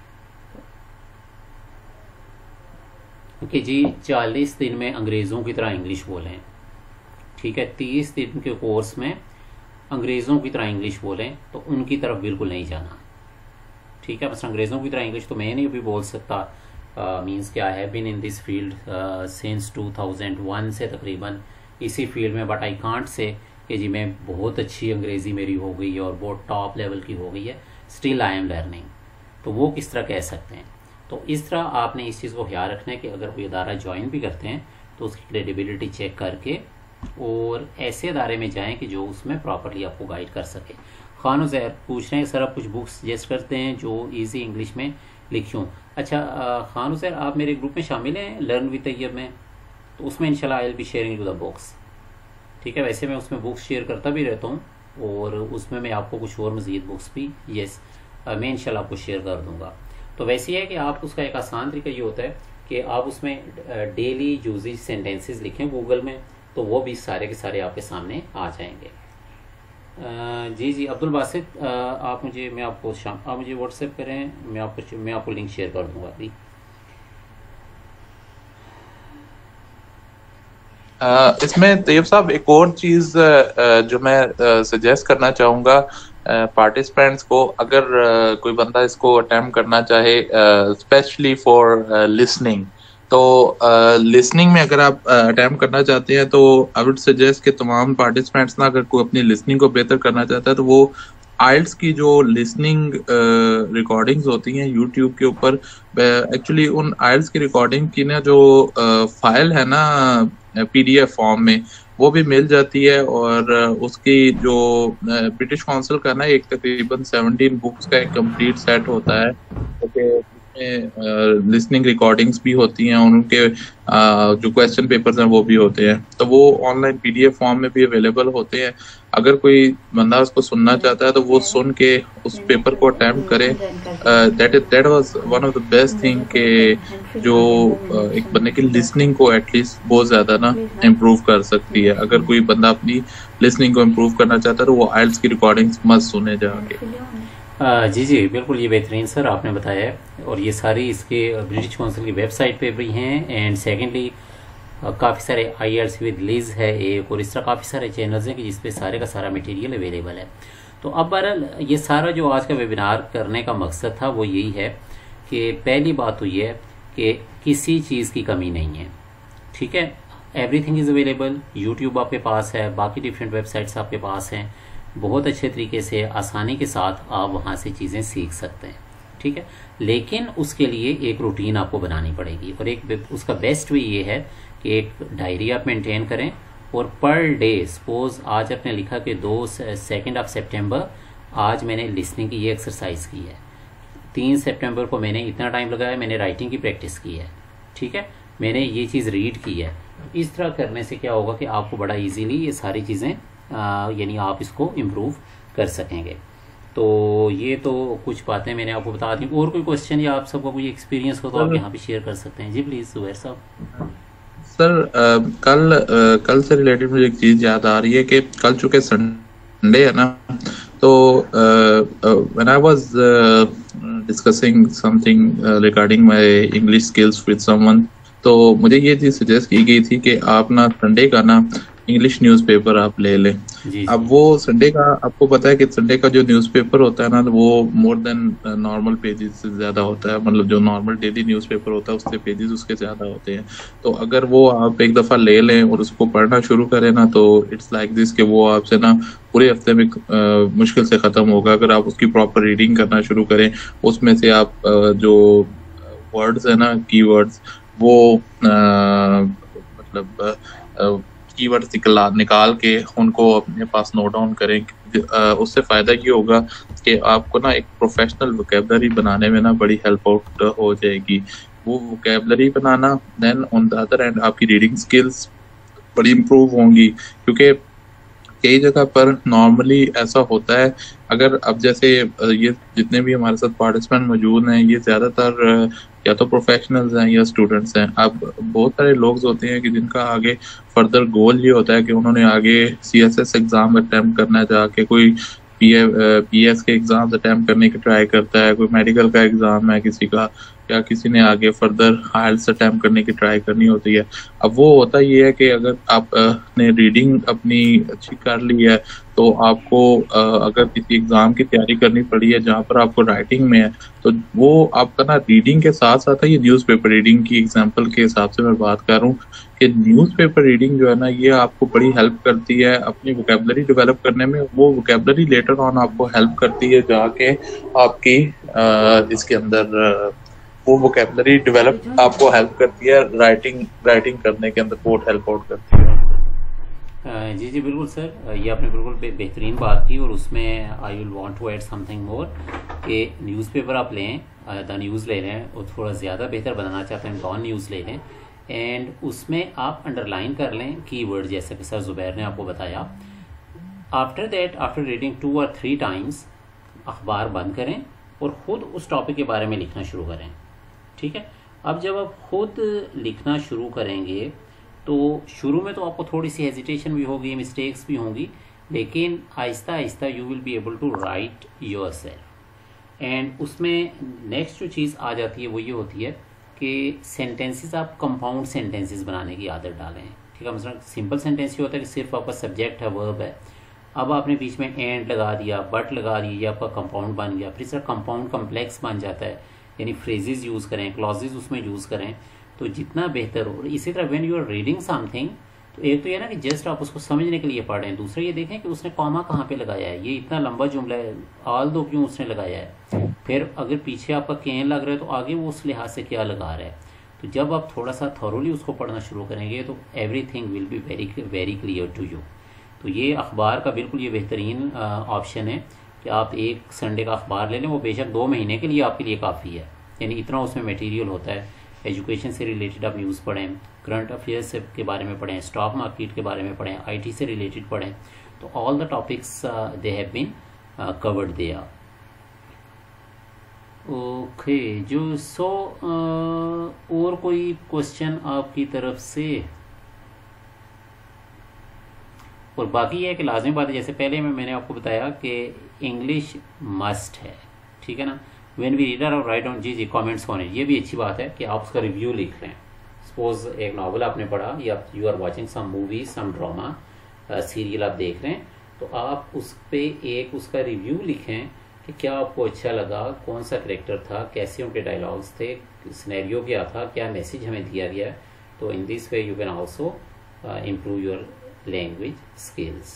कि जी 40 दिन में अंग्रेज़ों की तरह इंग्लिश बोलें, ठीक है, 30 दिन के कोर्स में अंग्रेज़ों की तरह इंग्लिश बोलें, तो उनकी तरफ बिल्कुल नहीं जाना। ठीक है, बस अंग्रेज़ों की तरह इंग्लिश तो मैं नहीं भी बोल सकता, मींस क्या है, been in this field since 2001 से तकरीबन इसी फील्ड में, बट आई कांट से कि जी मैं बहुत अच्छी अंग्रेज़ी मेरी हो गई है और बहुत टॉप लेवल की हो गई है, स्टिल आई एम लर्निंग। तो वो किस तरह कह सकते हैं? तो इस तरह आपने इस चीज़ को ख्याल रखना है कि अगर कोई अदारा ज्वाइन भी करते हैं तो उसकी क्रेडिबिलिटी चेक करके और ऐसे अदारे में जाएं कि जो उसमें प्रॉपरली आपको गाइड कर सके। खान उज़ैर पूछ रहे हैं सर आप कुछ बुक्स सजेस्ट करते हैं जो इजी इंग्लिश में लिखी हूँ। अच्छा खान उज़ैर, आप मेरे ग्रुप में शामिल हैं लर्न विद तैयब में, तो उसमें इंशाल्लाह I will be sharing you the books. ठीक है, वैसे मैं उसमें बुक्स शेयर करता भी रहता हूँ और उसमें मैं आपको कुछ और मज़ीद बुक्स भी मैं इंशाल्लाह आपको शेयर कर दूँगा। तो वैसे ही है कि आप उसका एक आसान तरीका ये होता है कि आप उसमें डेली यूजेज सेंटेंसेस लिखें गूगल में, तो वो भी सारे के सारे आपके सामने आ जाएंगे। जी अब्दुल बासित, आप मुझे व्हाट्सएप करें, मैं आपको लिंक शेयर कर दूंगा अभी। इसमें तैयब साहब एक और चीज जो मैं सजेस्ट करना चाहूँगा पार्टिसिपेंट्स को, अगर कोई बंदा इसको अटेम्प्ट करना चाहे स्पेशली फॉर लिसनिंग, तो लिसनिंग में अगर आप अटेम्प्ट करना चाहते हैं तो आई वुड सजेस्ट कि तमाम पार्टिसिपेंट्स ना, अगर कोई अपनी लिसनिंग को बेहतर करना चाहता है तो वो आइल्स की जो लिसनिंग रिकॉर्डिंग्स होती हैं यूट्यूब के ऊपर, एक्चुअली उन आइल्स की रिकॉर्डिंग की ना जो फाइल है ना PDF फॉर्म में, वो भी मिल जाती है। और उसकी जो ब्रिटिश काउंसिल का ना एक तकरीबन 17 बुक्स का एक कंप्लीट सेट होता है, उसमें लिसनिंग रिकॉर्डिंग्स भी होती हैं, उनके जो क्वेश्चन पेपर्स हैं वो भी होते हैं, तो वो ऑनलाइन PDF फॉर्म में भी अवेलेबल होते हैं। अगर कोई बंदा उसको सुनना चाहता है तो वो सुन के उस पेपर को अटेम्प्ट करे। That was one of the best thing के जो एक बंदे की लिसनिंग को एटलीस्ट बहुत ज्यादा ना इम्प्रूव कर सकती है। अगर कोई बंदा अपनी लिसनिंग को इम्प्रूव करना चाहता है तो वो आइल्स की रिकॉर्डिंग्स मस्त सुने जाके। जी जी बिल्कुल, ये बेहतरीन सर आपने बताया है, और ये सारी इसके ब्रिटिश काउंसिल की वेबसाइट पे भी हैं। एंड सेकेंडली काफ़ी सारे IELTS विद लिज है एक, और इस तरह काफ़ी सारे चैनल्स हैं कि जिसपे सारे का सारा मटेरियल अवेलेबल है। तो अब बहरहाल ये सारा जो आज का वेबिनार करने का मकसद था वो यही है कि पहली बात तो ये है कि किसी चीज़ की कमी नहीं है, ठीक है। एवरीथिंग इज़ अवेलेबल, यूट्यूब आपके पास है, बाकी डिफरेंट वेबसाइट्स आपके पास हैं, बहुत अच्छे तरीके से आसानी के साथ आप वहाँ से चीज़ें सीख सकते हैं, ठीक है। लेकिन उसके लिए एक रूटीन आपको बनानी पड़ेगी, और एक उसका बेस्ट वे ये है कि एक डायरी आप मेंटेन करें, और पर डे सपोज आज आपने लिखा कि 2 सितंबर आज मैंने लिसनिंग की ये एक्सरसाइज की है, 3 सितंबर को मैंने इतना टाइम लगाया, मैंने राइटिंग की प्रैक्टिस की है, ठीक है, मैंने ये चीज़ रीड की है। इस तरह करने से क्या होगा कि आपको बड़ा इजीली ये सारी चीज़ें यानी आप इसको इम्प्रूव कर सकेंगे। तो ये तो कुछ बातें मैंने आपको बता दी। और कोई क्वेश्चन या आप सबका कोई एक्सपीरियंस हो तो आप यहाँ पे शेयर कर सकते हैं। जी प्लीज जुबैर साहब। सर कल से रिलेटेड मुझे एक चीज याद आ रही है कि कल चूंकि संडे है ना, तो when I was discussing something regarding my English skills with someone, तो मुझे ये चीज सजेस्ट की गई थी कि आप ना संडे का ना इंग्लिश न्यूज़पेपर आप ले लें। अब वो संडे का आपको पता है कि संडे का जो न्यूज़पेपर होता है ना, वो मोर देन नॉर्मल पेजेस से ज्यादा होता है, मतलब जो नॉर्मल डेली न्यूज़पेपर होता है उससे पेजेस उसके ज्यादा होते हैं। तो अगर वो आप एक दफा ले लें और उसको पढ़ना शुरू करें ना, तो इट्स लाइक दिस कि वो आपसे ना पूरे हफ्ते में मुश्किल से खत्म होगा अगर आप उसकी प्रॉपर रीडिंग करना शुरू करें। उसमें से आप जो वर्ड्स है ना, कीवर्ड्स, वो मतलब कीवर्ड्स निकाल के उनको अपने पास नोट डाउन करें। उससे फायदा ये होगा कि आपको ना एक प्रोफेशनल वोकैबुलरी बनाने में ना बड़ी हेल्प आउट हो जाएगी। वो वोकैबुलरी बनाना, then on the other end आपकी रीडिंग स्किल्स बड़ी इम्प्रूव होंगी। क्योंकि कई जगह पर नॉर्मली ऐसा होता है, अगर अब जैसे ये जितने भी हमारे साथ पार्टिसिपेंट मौजूद हैं, ये ज्यादातर या तो प्रोफेशनल्स हैं या स्टूडेंट्स हैं। अब बहुत सारे लोग होते हैं कि जिनका आगे फर्दर गोल ये होता है कि उन्होंने आगे CSS एग्जाम अटेम्प्ट करना है, जाके कोई PS के एग्जाम अटेम्प्ट करने की ट्राई करता है, कोई मेडिकल का एग्जाम है किसी का, या किसी ने आगे फर्दर IELTS अटेम्प्ट करने की ट्राई करनी होती है। अब वो होता ये है कि अगर आप ने रीडिंग अपनी अच्छी कर ली है, तो आपको अगर किसी एग्जाम की तैयारी करनी पड़ी है जहाँ पर आपको राइटिंग में है, तो वो आपका ना रीडिंग के साथ साथ है। ये न्यूज़पेपर रीडिंग की एग्जांपल के हिसाब से मैं बात कर रहा हूँ कि न्यूज़पेपर रीडिंग जो है ना, ये आपको बड़ी हेल्प करती है अपनी वोकैबुलरी डेवलप करने में। वो वोकैबुलरी लेटर ऑन आपको हेल्प करती है जाके आपकी इसके अंदर वो वोकैबुलरी डेवलप आपको हेल्प करती है राइटिंग करने के अंदर, बहुत हेल्प आउट करती है। जी जी बिल्कुल सर, ये आपने बिल्कुल बेहतरीन बात की, और उसमें I will want to add something more कि न्यूज़पेपर आप लें, द न्यूज़ ले लें, और थोड़ा ज़्यादा बेहतर बनाना चाहते हैं डॉन न्यूज़ ले लें, एंड उसमें आप अंडरलाइन कर लें कीवर्ड, जैसे कि सर जुबैर ने आपको बताया। After that, after reading 2 or 3 times अखबार बंद करें और ख़ुद उस टॉपिक के बारे में लिखना शुरू करें, ठीक है। अब जब आप खुद लिखना शुरू करेंगे तो शुरू में तो आपको थोड़ी सी हेजिटेशन भी होगी, मिस्टेक्स भी होंगी, लेकिन आहिस्ता आहिस्ता you will be able to write yourself. And उसमें नेक्स्ट जो चीज़ आ जाती है वो ये होती है कि सेंटेंसेस आप कंपाउंड सेंटेंसेस बनाने की आदत डालें, ठीक है। मतलब सिंपल सेंटेंस ये होता है कि सिर्फ आपका सब्जेक्ट है, वर्ब है, अब आपने बीच में एंड लगा दिया, बट लगा दिया, ये आपका कंपाउंड बन गया। फिर सर कंपाउंड कम्प्लेक्स बन जाता है, यानी फ्रेजेस यूज़ करें, क्लॉजेज उसमें यूज़ करें तो जितना बेहतर हो। इसी तरह when you are reading something, तो एक तो ये ना कि जस्ट आप उसको समझने के लिए पढ़ रहे हैं, दूसरा ये देखें कि उसने कॉमा कहाँ पे लगाया है, ये इतना लंबा जुमला है, ऑल दो क्यों उसने लगाया है, फिर अगर पीछे आपका कैन लग रहा है तो आगे वो उस लिहाज से क्या लगा रहा है। तो जब आप थोड़ा सा थॉरोली उसको पढ़ना शुरू करेंगे तो everything will be very very clear to you. तो ये अखबार का बिल्कुल ये बेहतरीन ऑप्शन है कि आप एक संडे का अखबार ले लें, वो बेशक 2 महीने के लिए आपके लिए काफ़ी है, यानी इतना उसमें मटेरियल होता है। एजुकेशन से रिलेटेड आप न्यूज़ पढ़ें, करंट अफेयर्स के बारे में पढ़ें, स्टॉक मार्केट के बारे में पढ़ें, IT से रिलेटेड पढ़ें, तो all the topics they have been covered there. Okay जो सो और कोई क्वेश्चन आपकी तरफ से? और बाकी ये है कि लाजमी बात है, जैसे पहले मैंने आपको बताया कि इंग्लिश मस्ट है, ठीक है ना। व्हेन वी रीडर और राइट ऑन जी कमेंट्स ऑन इट, ये भी अच्छी बात है कि आप उसका रिव्यू लिख रहे हैं। सपोज एक नावल आपने पढ़ा या you are watching some movie, some drama, serial आप देख रहे हैं, तो आप उस पे एक उसका रिव्यू लिखें कि क्या आपको अच्छा लगा, कौन सा करेक्टर था, कैसे उनके डायलॉग्स थे, सिनेरियो क्या था, क्या मैसेज हमें दिया गया है। तो in this way you can also improve your language skills.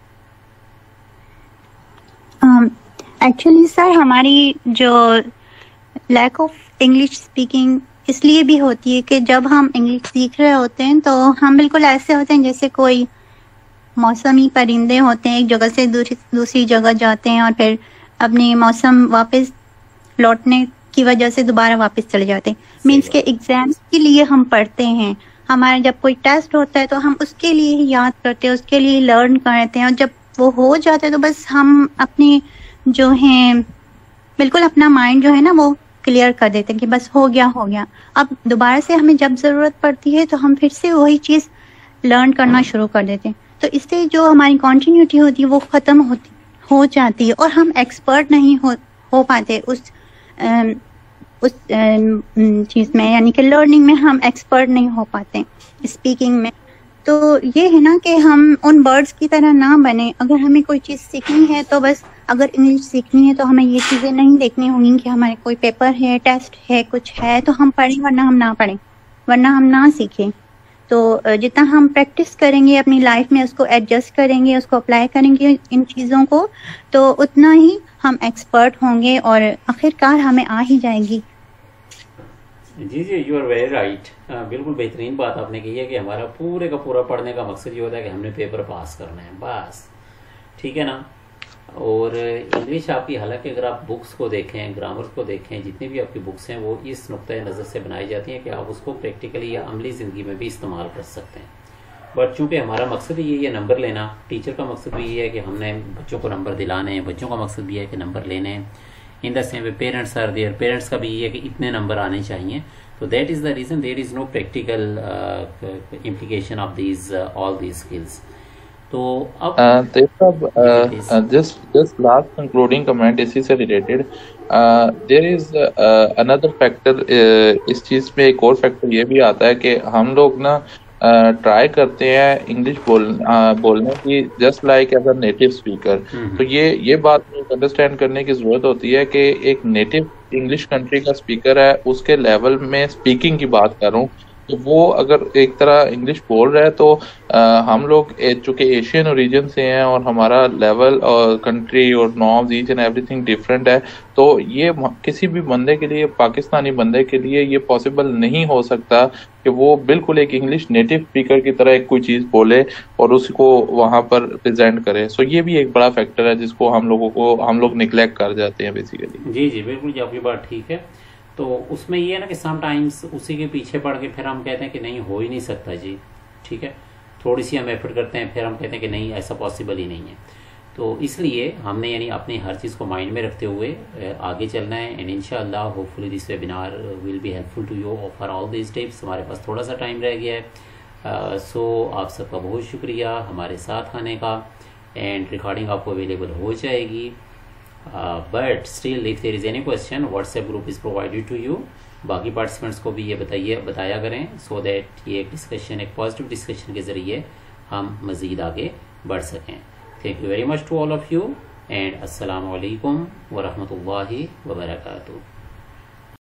Actually sir हमारी जो लैक ऑफ इंग्लिश स्पीकिंग इसलिए भी होती है कि जब हम इंग्लिश सीख रहे होते हैं तो हम बिल्कुल ऐसे होते हैं जैसे कोई मौसमी परिंदे होते हैं, एक जगह से दूसरी जगह जाते हैं और फिर अपने मौसम वापस लौटने की वजह से दोबारा वापस चले जाते हैं। मीन्स के एग्जाम्स के लिए हम पढ़ते हैं, हमारा जब कोई टेस्ट होता है तो हम उसके लिए ही याद करते हैं, उसके लिए लर्न करते हैं, और जब वो हो जाता है तो बस हम अपने जो है बिल्कुल अपना माइंड जो है ना वो क्लियर कर देते हैं कि बस हो गया। अब दोबारा से हमें जब जरूरत पड़ती है तो हम फिर से वही चीज लर्न करना शुरू कर देते हैं। तो इससे जो हमारी कॉन्टिन्यूटी होती है वो खत्म हो जाती है और हम एक्सपर्ट नहीं हो पाते उस चीज में, यानी कि लर्निंग में हम एक्सपर्ट नहीं हो पाते स्पीकिंग में। तो ये है ना कि हम उन बर्ड्स की तरह ना बने। अगर हमें कोई चीज सीखनी है तो बस, अगर इंग्लिश सीखनी है तो हमें ये चीजें नहीं देखनी होंगी कि हमारे कोई पेपर है, टेस्ट है, कुछ है तो हम पढ़ें, वरना हम ना पढ़ें, वरना हम ना सीखें। तो जितना हम प्रैक्टिस करेंगे अपनी लाइफ में, उसको एडजस्ट करेंगे, उसको अप्लाई करेंगे इन चीज़ों को, तो उतना ही हम एक्सपर्ट होंगे और आखिरकार हमें आ ही जाएगी। जी यू आर वेरी राइट। बिल्कुल बेहतरीन बात आपने कही है कि हमारा पूरे का पूरा पढ़ने का मकसद ये होता है कि हमने पेपर पास करना है बस, ठीक है ना। और इंग्लिश आपकी, हालांकि अगर आप बुक्स को देखें, ग्रामर को देखें, जितनी भी आपकी बुक्स हैं वो इस नुक्ते नज़र से बनाई जाती हैं कि आप उसको प्रैक्टिकली या अमली ज़िंदगी में भी इस्तेमाल कर सकते हैं। बट चूंकि हमारा मकसद ही ये नंबर लेना, टीचर का मकसद भी ये है कि हमने बच्चों को नंबर दिलाने हैं, बच्चों का मकसद भी है कि नंबर लेने हैं। In the same way parents are there, parents का भी ये है कि इतने नंबर आने चाहिए। तो that is the reason there is no practical implication of these all these skills. तो अब जस्ट लास्ट कंक्लूडिंग कमेंट इसी से related, there is another factor. इस चीज में एक और फैक्टर ये भी आता है कि हम लोग ना ट्राई करते हैं इंग्लिश बोलने की just like as a native speaker. तो ये बात अंडरस्टैंड करने की जरूरत होती है कि एक नेटिव इंग्लिश कंट्री का स्पीकर है, उसके लेवल में स्पीकिंग की बात करूं तो वो अगर एक तरह इंग्लिश बोल रहा है तो हम लोग चूंकि एशियन ओरिजिन से हैं और हमारा लेवल और कंट्री और norms each and everything different है, तो ये किसी भी बंदे के लिए, पाकिस्तानी बंदे के लिए ये पॉसिबल नहीं हो सकता कि वो बिल्कुल एक इंग्लिश नेटिव स्पीकर की तरह एक कोई चीज बोले और उसको वहां पर प्रेजेंट करे। सो ये भी एक बड़ा फैक्टर है जिसको हम लोग निग्लेक्ट कर जाते हैं बेसिकली। जी बिल्कुल, आपकी बात ठीक है। तो उसमें ये है ना कि समटाइम्स उसी के पीछे पड़ के फिर हम कहते हैं कि नहीं, हो ही नहीं सकता जी, ठीक है। थोड़ी सी हम एफर्ट करते हैं, फिर हम कहते हैं कि नहीं, ऐसा पॉसिबल ही नहीं है। तो इसलिए हमने यानी अपनी हर चीज़ को माइंड में रखते हुए आगे चलना है। एंड इंशाअल्लाह hopefully this webinar will be helpful to you for all this tips. हमारे पास थोड़ा सा टाइम रह गया है, सो आप सबका बहुत शुक्रिया हमारे साथ आने का। एंड रिकॉर्डिंग आपको अवेलेबल हो जाएगी, but still if there is any question, WhatsApp group is provided to you. बाकी पार्टिसिपेंट्स को भी ये बताया करें, सो दैट ये एक डिस्कशन, एक पॉजिटिव डिस्कशन के जरिए हम मज़ीद आगे बढ़ सकें। Thank you very much to all of you and अस्सलाम वालेकुम व रहमतुल्लाहि व बरकातुहू।